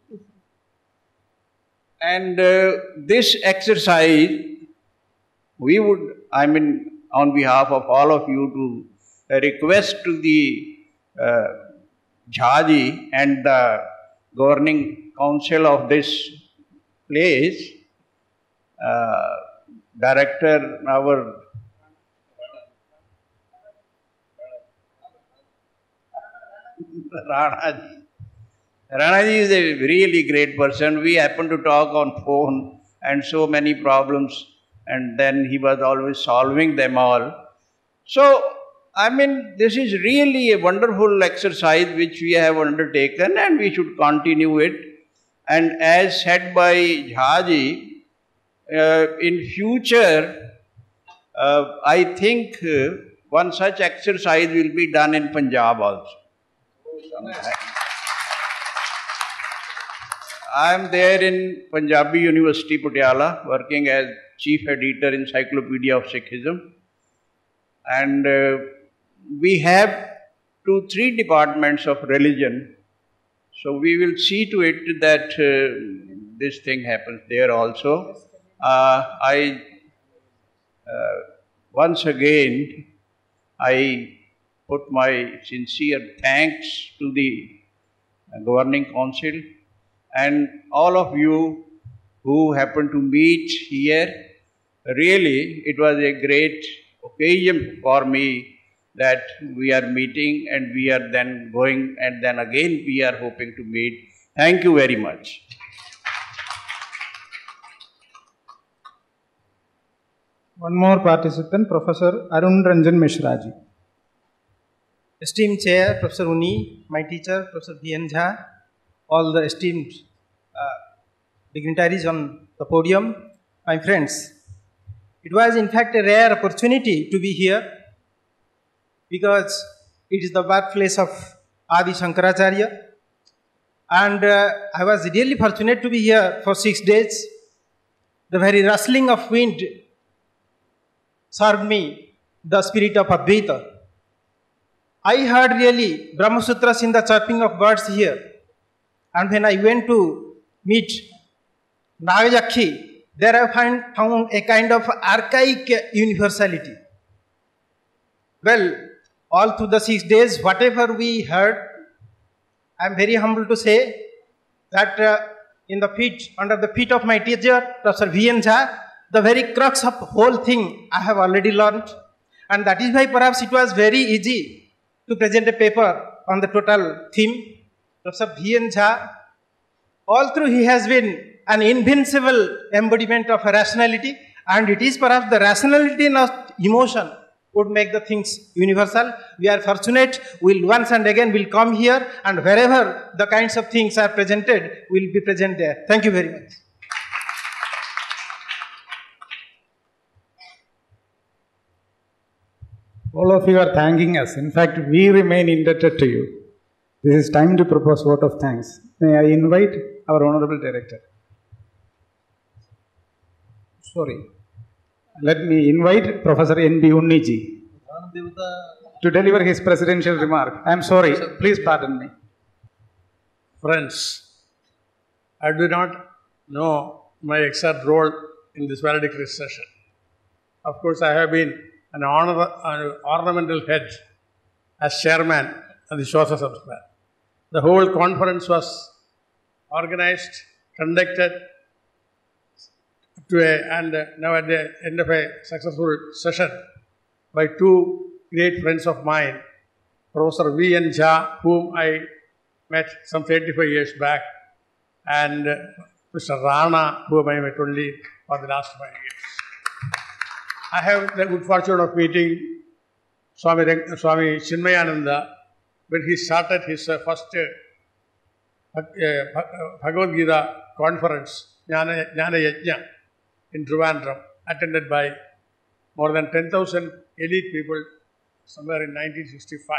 And this exercise, we would, on behalf of all of you, to request to the Jhaji and the governing council of this place, director, our Ranaji. Ranaji is a really great person. We happened to talk on phone and so many problems, and then he was always solving them all. So, this is really a wonderful exercise which we have undertaken and we should continue it. And as said by Jhaji, in future, I think one such exercise will be done in Punjab also. I am there in Punjabi University, Patiala, working as Chief Editor, Encyclopedia of Sikhism. And we have 2-3 departments of religion. So we will see to it that this thing happens there also. Once again, I put my sincere thanks to the governing council and all of you who happened to meet here. Really, it was a great occasion for me that we are meeting and we are then going and then again we are hoping to meet. Thank you very much. One more participant, Professor Arun Ranjan Mishraji. Esteemed Chair, Professor Uni, my teacher, Professor V.N. Jha, all the esteemed dignitaries on the podium, my friends. It was in fact a rare opportunity to be here because it is the birthplace of Adi Shankaracharya, and I was really fortunate to be here for 6 days. The very rustling of wind served me the spirit of Advaita. I heard really Brahma Sutras in the chirping of birds here, and when I went to meet Nagajakhi, there I found a kind of archaic universality. Well, all through the 6 days, whatever we heard, I am very humble to say that under the feet of my teacher, Professor V.N. Jha, the very crux of the whole thing I have already learned. And that is why perhaps it was very easy to present a paper on the total theme. Professor V.N. Jha, all through he has been an invincible embodiment of rationality, and it is perhaps the rationality, not emotion, would make the things universal. We are fortunate, we'll once and again will come here, and wherever the kinds of things are presented, we'll be present there. Thank you very much. All of you are thanking us. In fact, we remain indebted to you. This is time to propose vote of thanks. May I invite our Honorable Director. Let me invite Professor N.B. Unniji to deliver his presidential remark. I am sorry, please pardon me. Friends, I do not know my exact role in this valedictory session. Of course, I have been an ornamental head as chairman of the Shwasa Samstha. The whole conference was organized, conducted, and now at the end of a successful session by two great friends of mine, Professor V.N. Jha, whom I met some 35 years back, and Mr. Rana, whom I met only for the last 5 years. I have the good fortune of meeting Swami Chinmayananda when he started his first Bhagavad Gita conference, Jnana Yajna, in Trivandrum, attended by more than 10,000 elite people somewhere in 1965.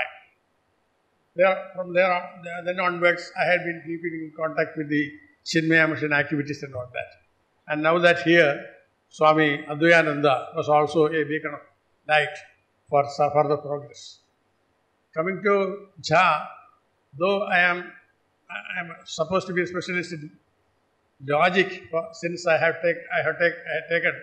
From then onwards, I had been keeping in contact with the Chinmaya Mission activities and all that. And now that here, Swami Advayananda was also a beacon of light for further progress. Coming to Jha, though I am supposed to be a specialist in logic, since I have taken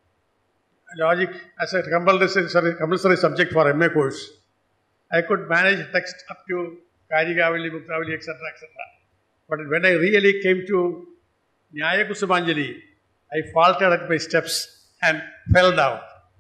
logic as a compulsory subject for MA course, I could manage text up to Karikavali, Muktavali, etc., etc. But when I really came to Nyaya Kusumanjali, I faltered at my steps and fell down.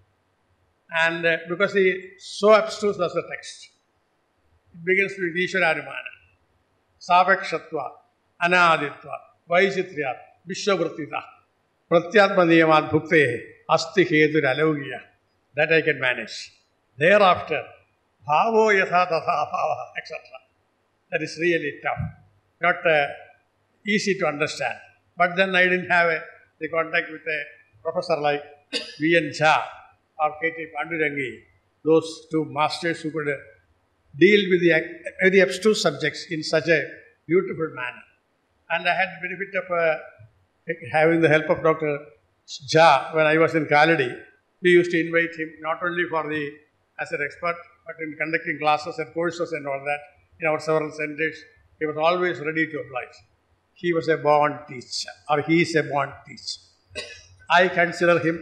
And because so abstruse was the text, it begins with Ishwararumana, Sapakshatva, Anaditva, Vaichitrya, Vishwavrtita, Pratyatma Niyamat Bhukte, Asti Hetur Alogya. That I can manage. Thereafter, Bhavo Yatha Tatha Bhava, etc. That is really tough. Not easy to understand. But then I didn't have the contact with a professor like V.N. Jha or K.T. Pandurangi, those two masters who could deal with the abstruse subjects in such a beautiful manner. And I had the benefit of having the help of Dr. Jha when I was in Kaladi. We used to invite him not only as an expert, but in conducting classes and courses and all that in our several centers. He was always ready to oblige. He was a born teacher, or he is a born teacher. I consider him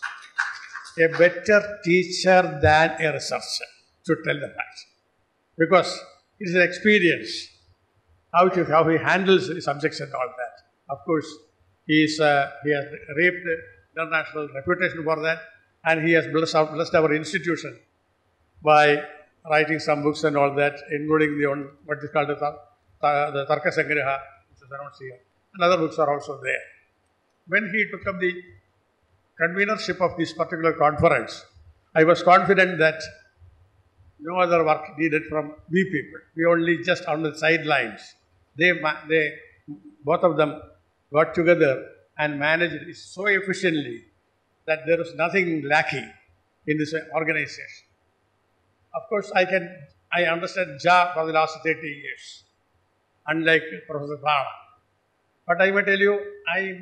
a better teacher than a researcher, to tell the fact. Because it is an experience, how he handles the subjects and all that. Of course, he has reaped international reputation for that, and he has blessed our institution by writing some books and all that, including what is called the Tarka Sangraha, which is around here. And other books are also there. When he took up the convenership of this particular conference, I was confident that no other work needed from we people. We only just on the sidelines. They both of them got together and managed it so efficiently that there was nothing lacking in this organization. Of course, I understand Ja for the last 30 years, unlike Professor Bala. But I may tell you, I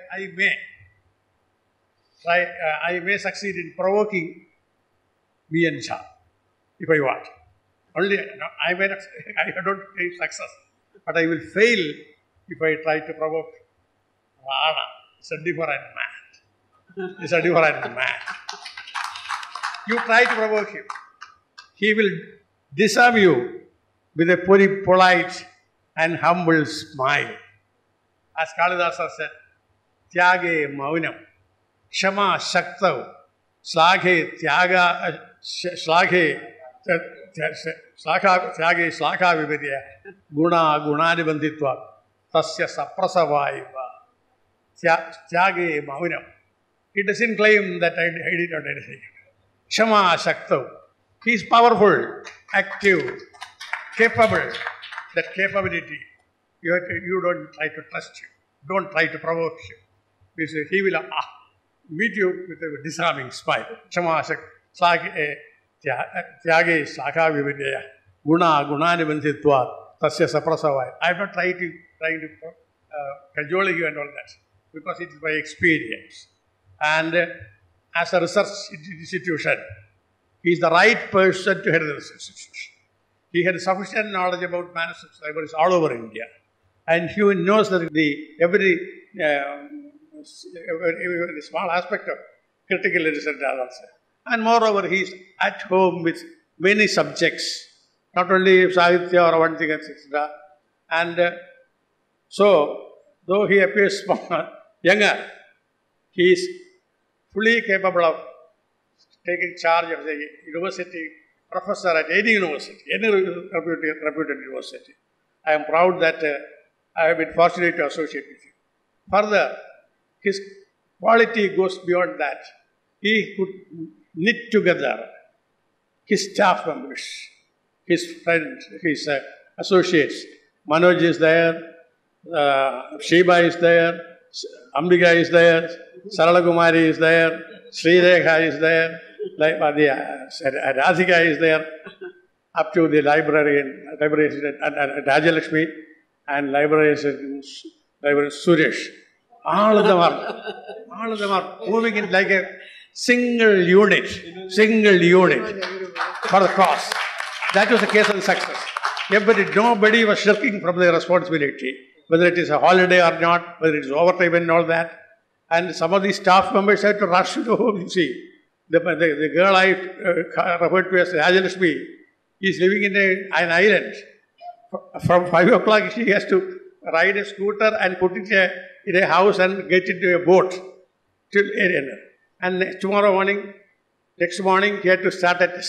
may succeed in provoking me and Ja, if I want. Only, no, I don't aim success, but I will fail if I try to provoke Rana. It's a different man. It's a different man. You try to provoke him. He will disarm you with a very polite and humble smile. As Kalidasa said, Tyage Maunam, Shama Shaktav, Slaghe Tyaga, Slaghe Slagha Vividya, Guna Gunani Banditva, Tasya Saprasavaiva, Tyage Maunam. He doesn't claim that I did not anything. Shama Shaktav. He is powerful, active, capable. That capability, you don't try to trust him. Don't try to provoke him. Because he will meet you with a disarming smile. Shama Shaktav. Tyage Slaka Vividya, Guna Gunani Banditva, Tasya Saprasavai. I am not trying to cajole you and all that, because it is by experience. And as a research institution, he is the right person to head the research institution. He had sufficient knowledge about manuscript libraries all over India. And he knows that every small aspect of critical research also. And moreover, he is at home with many subjects, not only Sahitya or one thing, etc. And so, though he appears younger, he is fully capable of taking charge of the university professor at any university, any reputed university. I am proud that I have been fortunate to associate with him. Further, his quality goes beyond that. He could knit together his staff members, his friends, his associates. Manoj is there, Sheba is there, Ambika is there, Sarala Kumari is there, Sri Rekha is there, Radhika is there, up to the librarian and Rajalakshmi and librarian Suresh. All of them are moving in like a single unit for the cause. That was the case of the success. Nobody was shirking from their responsibility, whether it is a holiday or not, whether it is overtime and all that. And some of the staff members had to rush to home, you see. The girl I referred to as Rajalakshmi is living in an island. From 5 o'clock, she has to ride a scooter and put it in a house and get into a boat till 8 a.m. And next morning, she had to start at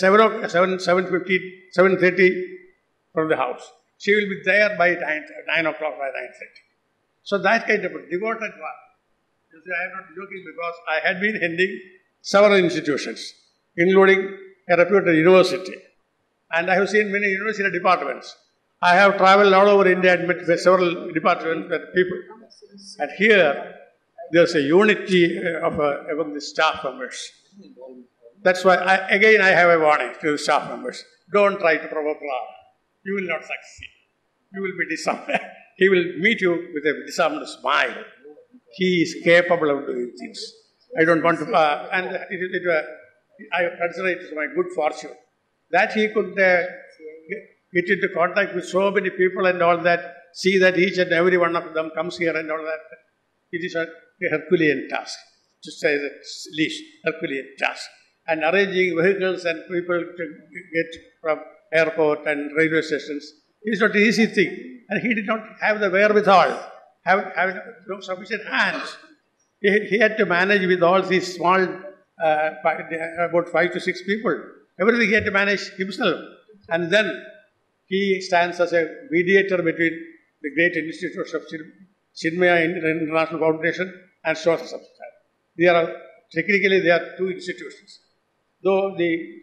7:30 from the house. She will be there by 9 o'clock, by 9:30. So that kind of a devoted work. You see, I am not joking, because I had been heading several institutions, including a reputed university. And I have seen many university departments. I have traveled all over India and met several departments and people. And here, there is a unity among the staff members. That's why, I have a warning to the staff members. Don't try to provoke Rana. You will not succeed. You will be disarmed. He will meet you with a disarmed smile. He is capable of doing things. I don't want to, I consider it as my good fortune that he could get into contact with so many people and all that, see that each and every one of them comes here and all that. It is a Herculean task, to say the least, Herculean task. And arranging vehicles and people to get from airport and railway stations is not an easy thing. And he did not have the wherewithal, having no sufficient hands. He had to manage with all these small, about 5 to 6 people. Everything he had to manage himself. And then he stands as a mediator between the great institutions of Chinmaya International Foundation and Social Subscribe. There are technically they are two institutions. Though the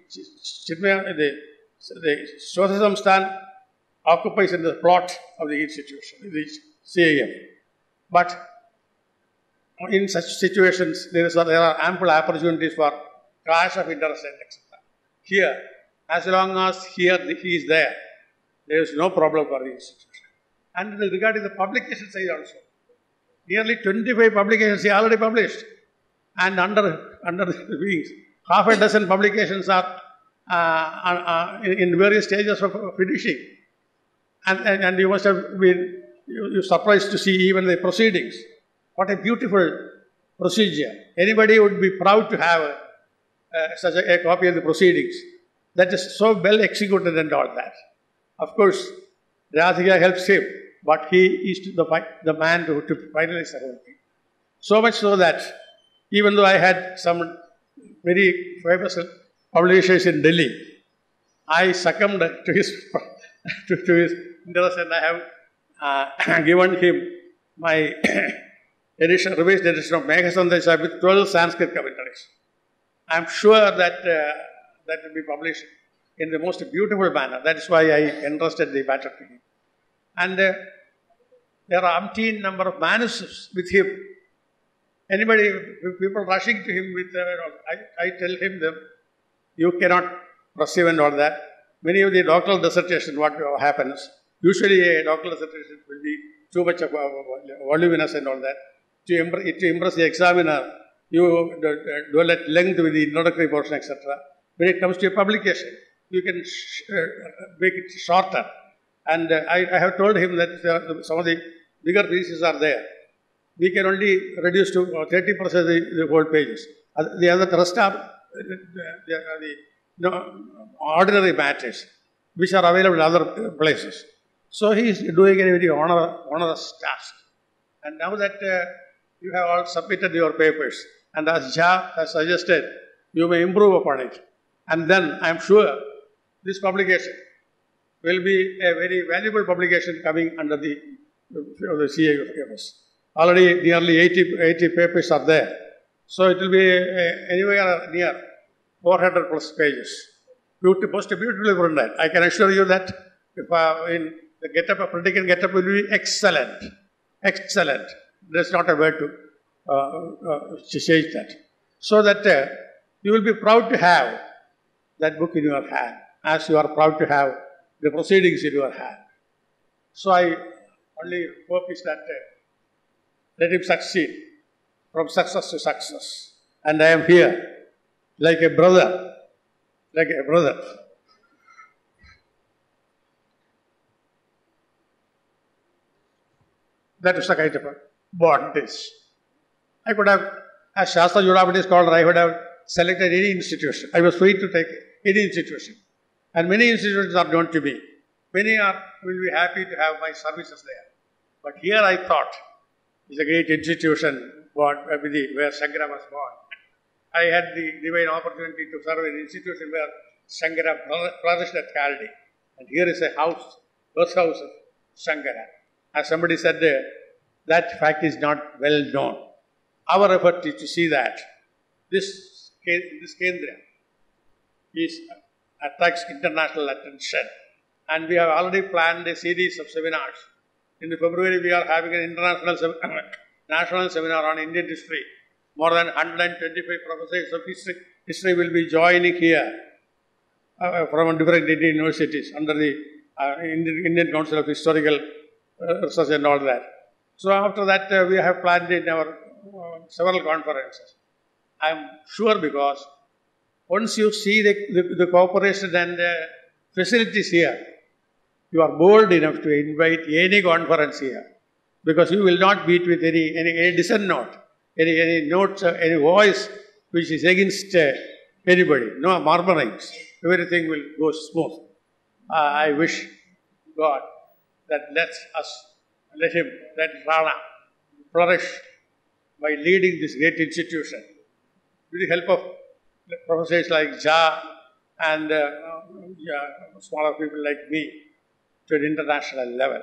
Shrodha Samsthan occupies in the plot of the institution, the CIM. But in such situations, there are ample opportunities for clash of interest and etc. Here, as long as he is there is no problem for the institution. And regarding the publication side also, nearly 25 publications he already published, and under the wings, half a dozen publications are in various stages of finishing. And you must have been surprised to see even the proceedings. What a beautiful procedure. Anybody would be proud to have such a copy of the proceedings. That is so well executed and all that. Of course, Radhika helps him, but he is the man to finalize the whole thing. So much so that even though I had some very famous publishers in Delhi, I succumbed to his interest, and I have given him my revised edition of Megha with 12 Sanskrit commentaries. I am sure that that will be published in the most beautiful manner. That is why I entrusted the matter to him. And there are umpteen number of manuscripts with him. Anybody, people rushing to him with, I tell him them, you cannot perceive and all that. Many of the doctoral dissertations, what happens, usually a doctoral dissertation will be too much of voluminous and all that. To impress the examiner, you dwell at length with the introductory portion, etc. When it comes to a publication, you can make it shorter. And I have told him that some of the bigger pieces are there. We can only reduce to 30% the whole pages. The rest are the ordinary matters which are available in other places. So he is doing a very onerous task. And now that you have all submitted your papers, and as Jha has suggested, you may improve upon it. And then I am sure this publication will be a very valuable publication coming under the CIFS. Already nearly 80 papers are there. So it will be anywhere near 400 plus pages. Most beautifully printed. I can assure you that if in the get-up, printing and get-up will be excellent. Excellent. There's not a word to change that. So that you will be proud to have that book in your hand, as you are proud to have the proceedings in your hand. So I only hope is that let him succeed from success to success. And I am here like a brother, like a brother. That is the kind of a bondage. I could have, as Shastra Judapati scholar, I would have selected any institution. I was free to take any institution. And many institutions are known to me. Many will be happy to have my services there. But here I thought, it's a great institution where Shankara was born. I had the divine opportunity to serve in an institution where Shankara flourished at Kaldi. And here is a house, birth house of Shankara. As somebody said there, that fact is not well known. Our effort is to see that this Kendra attracts international attention. And we have already planned a series of seminars. In February, we are having an international national seminar on Indian history. More than 125 professors of history will be joining here from different Indian universities under the Indian Council of Historical Research and all that. So after that, we have planned in our several conferences. I am sure because once you see the cooperation and facilities here, you are bold enough to invite any conference here, because you will not meet with any dissent note, any notes, any voice which is against anybody. No murmurings. Everything will go smooth. I wish God that let Rana flourish by leading this great institution with the help of professors like Jha and smaller people like me to an international level.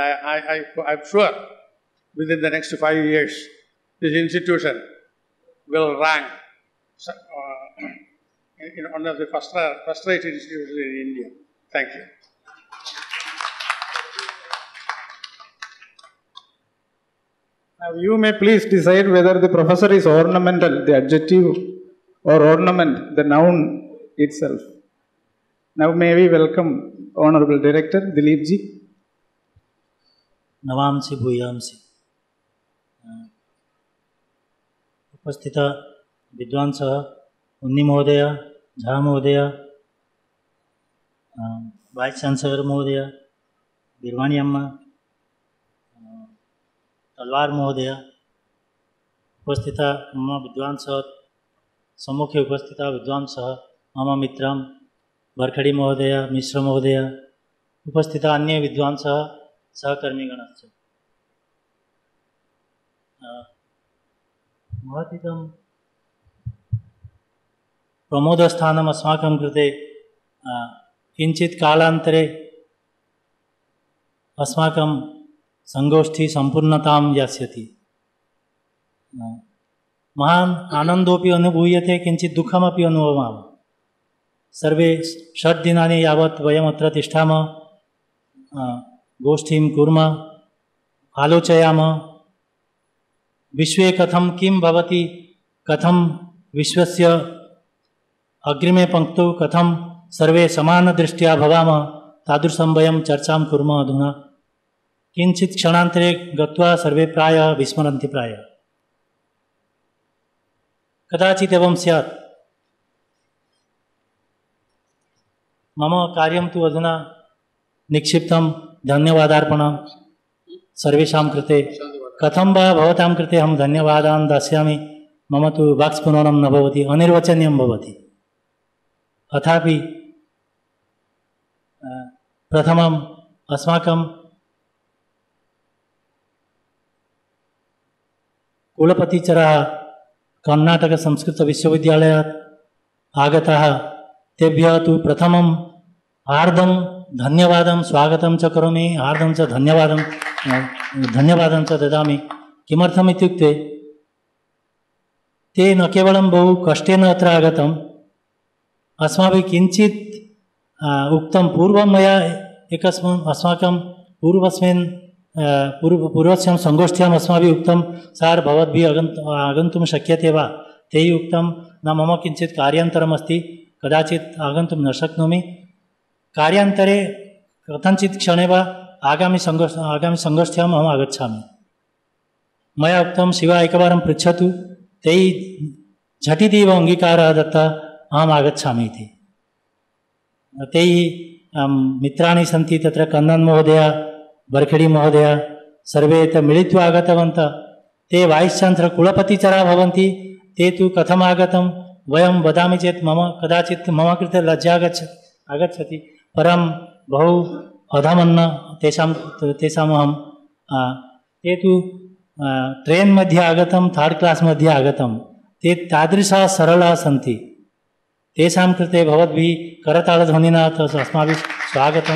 I'm sure within the next 5 years, this institution will rank in one of the first-rate institutions in India. Thank you. Now you may please decide whether the professor is ornamental, the adjective, or ornament, the noun itself. Now may we welcome Honorable Director Dilip ji. नमांसि भूयांसि उपस्थित विद्वांसः उन्नी महोदय, झा महोदय, vice chancellor महोदय, गिरवाणी अम्मा, तलवार महोदय, उपस्थित मम विद्वांसः, सम्मुखे उपस्थित विद्वांसः, मम मित्रं बरखड़ी महोदय, मिश्र महोदय, उपस्थित अन्य विद्वांसः, सहकर्मिगणश्च। महतीतं प्रमोदस्थानम् अस्माकं कृते किञ्चित् कालान्तरे अस्माकं संगोष्ठी सम्पूर्णतां यास्यति। महान् आनन्दोऽपि अनुभूयते, किञ्चित् दुःखमपि अनुभवामः। सर्वे 6 दिनानि यावत् वयमत्र तिष्ठामः, गोष्ठीं कुर्मः, आलोचयामः, विश्वे कथं किं भवति, कथं विश्वस्य अग्रिमे पंक्तौ कथं सर्वे समानदृष्ट्या भवामः, तादृशं वयं चर्चां कुर्मः। अधुना किञ्चित् क्षणान्तरे गत्वा सर्वे प्रायः विस्मरन्ति। प्रायः कदाचित् एवं स्यात्। मम कार्यं तु अधुना निक्षिप्तं। धन्यवादार्पणं सर्वेषां कृते। कथं वा भवतां कृते अहं धन्यवादान् दास्यामि, मम तु वाक्स्फुरणं न भवति, अनिर्वचनीयं भवति। अथापि प्रथमम् अस्माकं कुलपतिचरः कर्णाटकसंस्कृतविश्वविद्यालयात् आगताः, तेभ्यः तु प्रथमं हार्दं धन्यवादं स्वागतं च करोमि, हार्दं च धन्यवादं च ददामि। किमर्थम् इत्युक्ते ते न केवलं बहु कष्टेन अत्र आगतम्, अस्माभिः किञ्चित् उक्तं। पूर्वं मया अस्माकं पूर्वस्यां संगोष्ठ्याम् अस्माभिः उक्तं, सार् भवद्भिः आगन्तुं शक्यते वा? तैः उक्तं, न मम किञ्चित् कार्यान्तरमस्ति, कदाचित् आगन्तुं न शक्नोमि। कार्यान्तरे कथञ्चित् क्षणे वा आगामि संगोष्ठ्याम् अहम् आगच्छामि। मया उक्तं, शिवा एकवारं पृच्छतु। तैः झटिति एव अङ्गीकारः दत्तः, अहम् आगच्छामि इति। तैः मित्राणि सन्ति तत्र, कन्नन् महोदय, बरखड़ी महोदय, सर्वे मिलित्वा आगतवन्तः। ते वाइस् चान्सलर् कुलपतिचरः भवन्ति। ते तु कथम् आगतं वयं वदामि चेत् कदाचित् मम कृते लज्जा आगच्छति, परं बहु अधमन्न तेषाम् अहं ते तु ट्रेन् मध्ये आगतं, 3rd क्लास् मध्ये आगतं। ते तादृशाः सरलाः सन्ति। तेषां कृते भवद्भिः करतालध्वनिना अस्माभिः स्वागतं।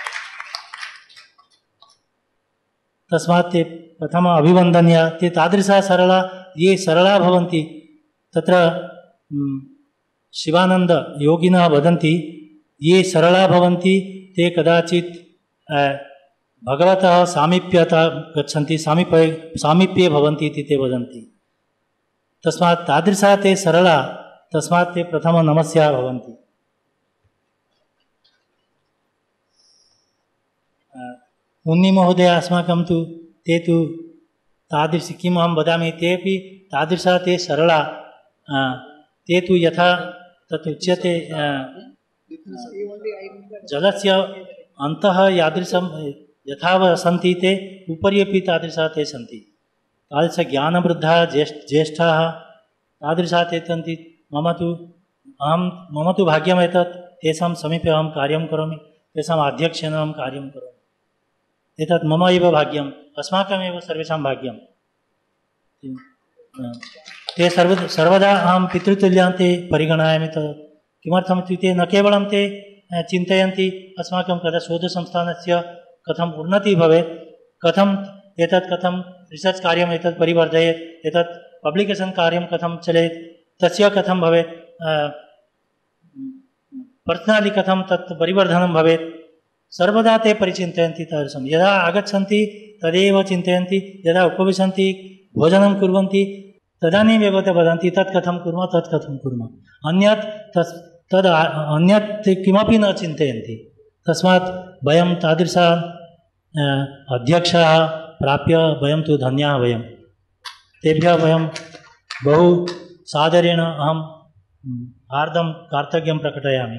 तस्मात् ते प्रथम अभिवन्दनीया। ते तादृशाः सरला, ये सरला भवन्ति, तत्र शिवानन्द योगिनः वदन्ति, ये सरला भवन्ति ते कदाचित् भगवतः सामीप्यता गच्छन्ति, सामीप्ये भवन्ति इति ते वदन्ति। तस्मात् तादृशा ते सरला, तस्मात् ते प्रथम नमस्या भवन्ति। उन्नी महोदय अस्माकं तु ते तु तादृशी, किम् अहं वदामि, तेपि तादृशा ते सरला। ते तु यथा तत् उच्यते, जलस्य अन्तः यादृशं यथा सन्ति ते उपरि अपि तादृशाः ते सन्ति। तादृशज्ञानवृद्धाः ज्येष्ठाः तादृशाः ते सन्ति। मम तु भाग्यम् एतत्, तेषां समीपे अहं कार्यं करोमि, तेषाम् अध्यक्षेण अहं कार्यं करोमि। एतत् मम एव भाग्यम्, अस्माकमेव सर्वेषां भाग्यम्। ते सर्वदा अहं पितृतुल्यान् ते परिगणयामि। किमर्थम् इत्युक्ते न केवलं ते चिन्तयन्ति अस्माकं कदा शोधसंस्थानस्य कथम् उन्नतिः भवेत्, कथं एतत् कथं रिसर्च् कार्यम् एतत् परिवर्धयेत्, एतत् पब्लिकेशन् कार्यं कथं चलेत्, तस्य कथं भवेत्, पर्सनालि कथं तत् परिवर्धनं भवेत्, सर्वदा ते परिचिन्तयन्ति तादृशं। यदा आगच्छन्ति तदेव चिन्तयन्ति, यदा उपविशन्ति भोजनं कुर्वन्ति तदानीमेव ते वदन्ति तत् कथं कुर्मः, तत् कथं कुर्मः, अन्यत् अन्यत् किमपि न चिन्तयन्ति। तस्मात् वयं तादृशा अध्यक्षाः प्राप्य वयं तु धन्याः। वयं तेभ्यः वयं बहु सादरेण अहं हार्दं कार्तज्ञं प्रकटयामि।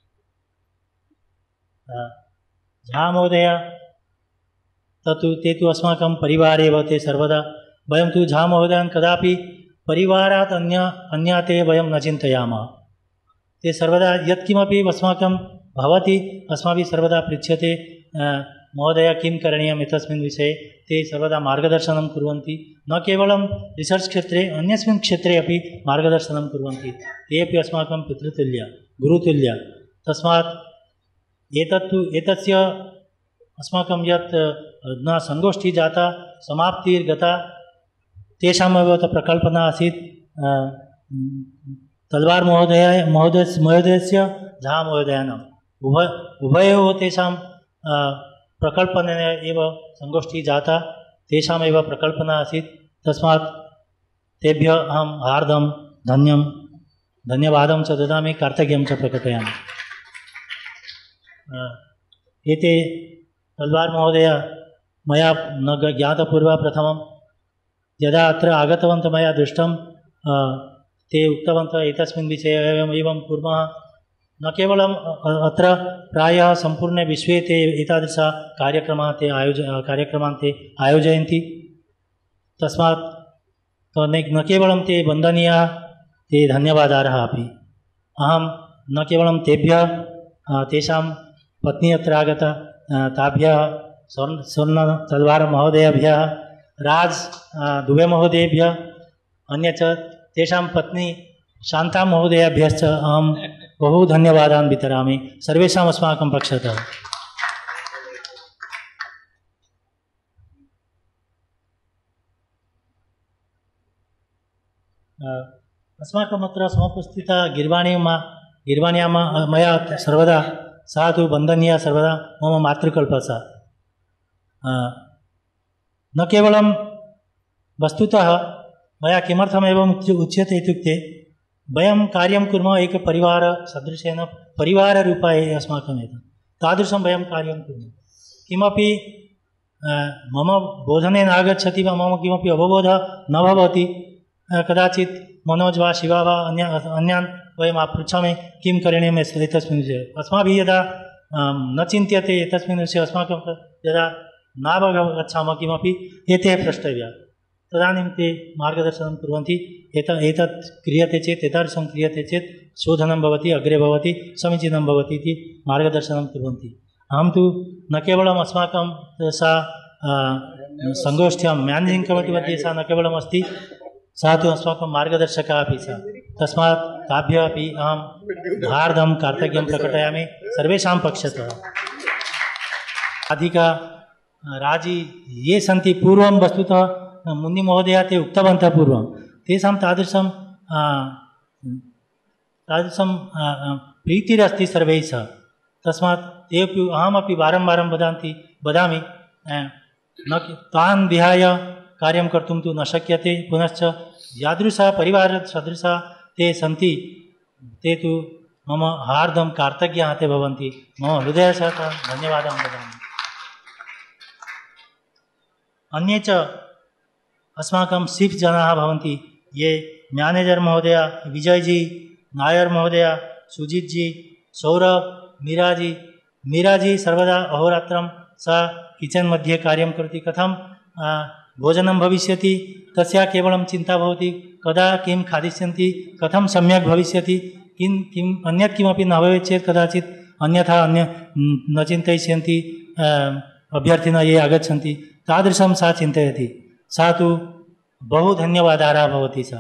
झा महोदय तत्तु ते तु अस्माकं परिवारे एव, ते सर्वदा, वयं तु झा महोदयान् कदापि परिवारात् अन्यात् वयं न चिन्तयामः। ते सर्वदा यत्किमपि अस्माकं भवति अस्माभिः सर्वदा पृच्छ्यते, महोदय किं करणीयम् एतस्मिन् विषये, ते सर्वदा मार्गदर्शनं कुर्वन्ति। न केवलं रिसर्च् क्षेत्रे, अन्यस्मिन् क्षेत्रे अपि मार्गदर्शनं कुर्वन्ति। ते अपि अस्माकं पितृतुल्य, गुरुतुल्य। तस्मात् एतस्य अस्माकं यत् न सङ्गोष्ठी जाता, समाप्तिर्गता, तेषामेव प्रकल्पना आसीत् तलवार महोदयस्य झा महोदयानाम् उभयोः तेषां प्रकल्पनेन एव सङ्गोष्ठी जाता, तेषामेव प्रकल्पना आसीत्। तस्मात् तेभ्यः अहं हार्दं धन्यवादं च ददामि, कार्तज्ञं च प्रकटयामि। एते तलवार महोदय मया न ज्ञातपूर्वं प्रथमं यदा अत्र आगतवन्तः मया दृष्टं, ते उक्तवन्तः एतस्मिन् विषये एवं कुर्मः। न केवलम् अत्र प्रायः सम्पूर्णे विश्वे ते एतादृशः कार्यक्रमान् ते आयोजयन्ति। तस्मात् न केवलं ते वन्दनीयाः, ते धन्यवादार्हः अपि। अहं न केवलं तेभ्यः, तेषां पत्नी अत्र आगता, ताभ्यः स्वर्ण तलवार महोदयभ्यः, राज दुबे महोदयेभ्यः, अन्यच्च तेषां पत्नी शान्ता महोदयाभ्यश्च अहं बहु धन्यवादान् वितरामि सर्वेषाम् अस्माकं पक्षतः। अस्माकम् अत्र समुपस्थिता गिर्वाण्यां मया सर्वदा सा तु वन्दनीया, सर्वदा मम मातृकल्पा सा। न केवलं वस्तुतः मया किमर्थमेवम् उच्यते इत्युक्ते वयं कार्यं कुर्मः एकपरिवारसदृशेन, परिवाररूपाय अस्माकम् एतत् तादृशं वयं कार्यं कुर्मः। किमपि मम बोधने नागच्छति वा मम किमपि अवबोधः न भवति, कदाचित् मनोज वा शिवा वा अन्यान् वयं पृच्छामि किं करणीयम् एतस्मिन् विषये। अस्माभिः यदा न चिन्त्यते एतस्मिन् विषये, अस्माकं यदा नावगच्छामः किमपि, एते प्रष्टव्या, तदानीं ते मार्गदर्शनं कुर्वन्ति। एतत् क्रियते चेत्, एतादृशं क्रियते चेत् शोधनं भवति, अग्रे भवति, समीचीनं भवति इति मार्गदर्शनं कुर्वन्ति। अहं तु न केवलम् अस्माकं सा सङ्गोष्ठ्यां म्यानेजिङ्ग् कमिटि मध्ये सा न केवलम् अस्ति, सा तु अस्माकं मार्गदर्शका अपि सा। तस्मात् ताभ्यः अपि अहं हार्दं कार्तज्ञं प्रकटयामि सर्वेषां पक्षतः। अधिका राजी ये सन्ति, पूर्वं वस्तुतः मुनिमहोदया ते उक्तवन्तः पूर्वं, तेषां तादृशं प्रीतिरस्ति सर्वैः सह। तस्मात् ते अपि अहमपि वारं वारं वदामि, तान् विहाय कार्यं कर्तुं तु न शक्यते। पुनश्च यादृशः परिवारसदृशाः ते सन्ति, ते तु मम हार्दं कार्तज्ञाः ते भवन्ति। मम हृदयतः धन्यवादं वदामि। अन्ये च अस्माकं सिफ् जनाः भवन्ति, ये मैनेजर महोदय, विजयजी, नायर महोदय, सुजीतजी, सौरभ, मीराजी सर्वदा अहोरात्रं सा किचन् मध्ये कार्यं करोति। कथं भोजनं भविष्यति तस्याः केवलं चिन्ता भवति, कदा किं खादिष्यन्ति, कथं सम्यक् भविष्यति, किम् अन्यत् किमपि न भवेत् चेत् कदाचित् अन्यथा न चिन्तयिष्यन्ति अभ्यर्थिनः ये आगच्छन्ति, तादृशं सा चिन्तयति। सा तु बहु धन्यवादार्हा भवति सा।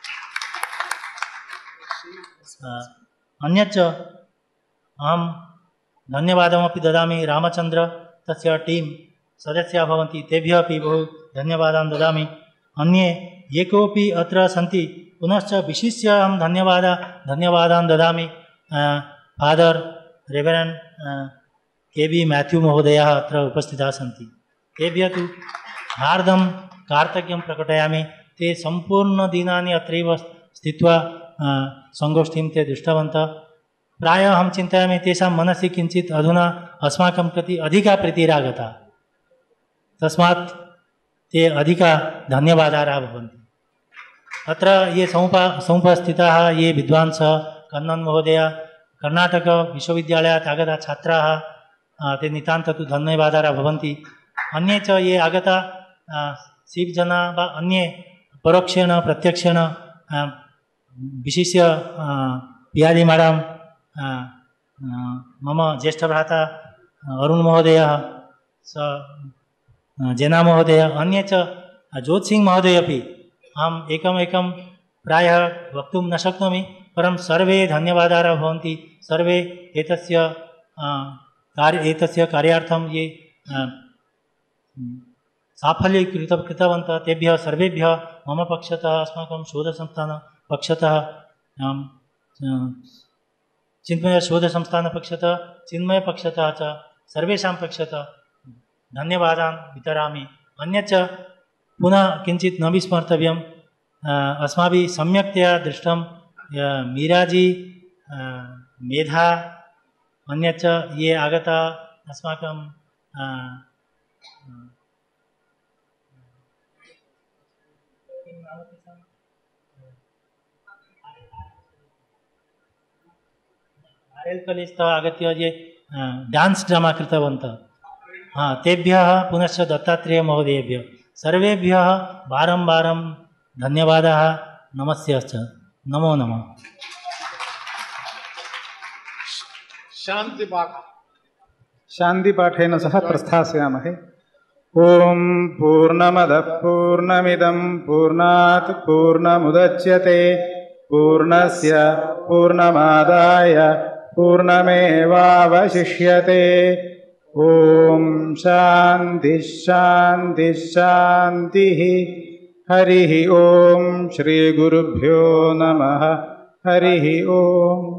अन्यच्च अहं धन्यवादमपि ददामि रामचन्द्र, तस्य टीम् सदस्याः भवन्ति तेभ्यः अपि बहु धन्यवादान् ददामि। अन्ये ये कोऽपि अत्र सन्ति पुनश्च विशिष्य अहं धन्यवादान् ददामि। फादर् रेवरेण्ड् KB मैथ्यू महोदयाः अत्र उपस्थिताः सन्ति। तेभ्यः तु हार्दं कार्तज्ञं प्रकटयामि। ते सम्पूर्णदिनानि अत्रैव स्थित्वा सङ्गोष्ठीं ते दृष्टवन्तः। प्रायः अहं चिन्तयामि तेषां मनसि किञ्चित् अधुना अस्माकं प्रति अधिका प्रीतिरागता, तस्मात् ते अधिका धन्यवादारः भवन्ति। अत्र ये समुपस्थिताः ये विद्वांसः, कन्नन् महोदय, कर्णाटकविश्वविद्यालयात् आगताः छात्राः, ते नितान्तं तु धन्यवादारः भवन्ति। अन्ये च ये आगता शिवजनाः वा अन्ये परोक्षेण प्रत्यक्षेण विशिष्य पियाली मैडम, मम ज्येष्ठभ्राता अरुण महोदयः, स जेना महोदय, अन्ये च जोत्सिंह महोदय अपि अहम् एकमेकं प्रायः वक्तुं न शक्नोमि, परं सर्वे धन्यवादारः भवन्ति। सर्वे एतस्य कार्यार्थं ये साफल्यीकृतवन्तः तेभ्यः सर्वेभ्यः मम पक्षतः, अस्माकं शोधसंस्थानपक्षतः, चिन्मयशोधसंस्थानपक्षतः, चिन्मयपक्षतः च सर्वेषां पक्षतः धन्यवादान् वितरामि। अन्यच्च पुनः किञ्चित् न विस्मर्तव्यम्, अस्माभिः सम्यक्तया दृष्टं मीराजी, मेधा, अन्यच्च ये आगता अस्माकं RL कलेजतः आगत्य ये डान्स् ड्रामा कृतवन्तः, तेभ्यः पुनश्च दत्तात्रेय महोदयेभ्यः सर्वेभ्यः वारं वारं धन्यवादाः, नमस्यश्च, नमो नमः। शान्तिपाठेन सह प्रस्थास्यामहे। ॐ पूर्णमदः पूर्णमिदं पूर्णात् पूर्णमुदच्यते पूर्णस्य पूर्णमादाय पूर्णमेवावशिष्यते। ॐ शान्तिः शान्तिः शान्तिः। हरिः ॐ श्रीगुरुभ्यो नमः। हरिः ॐ।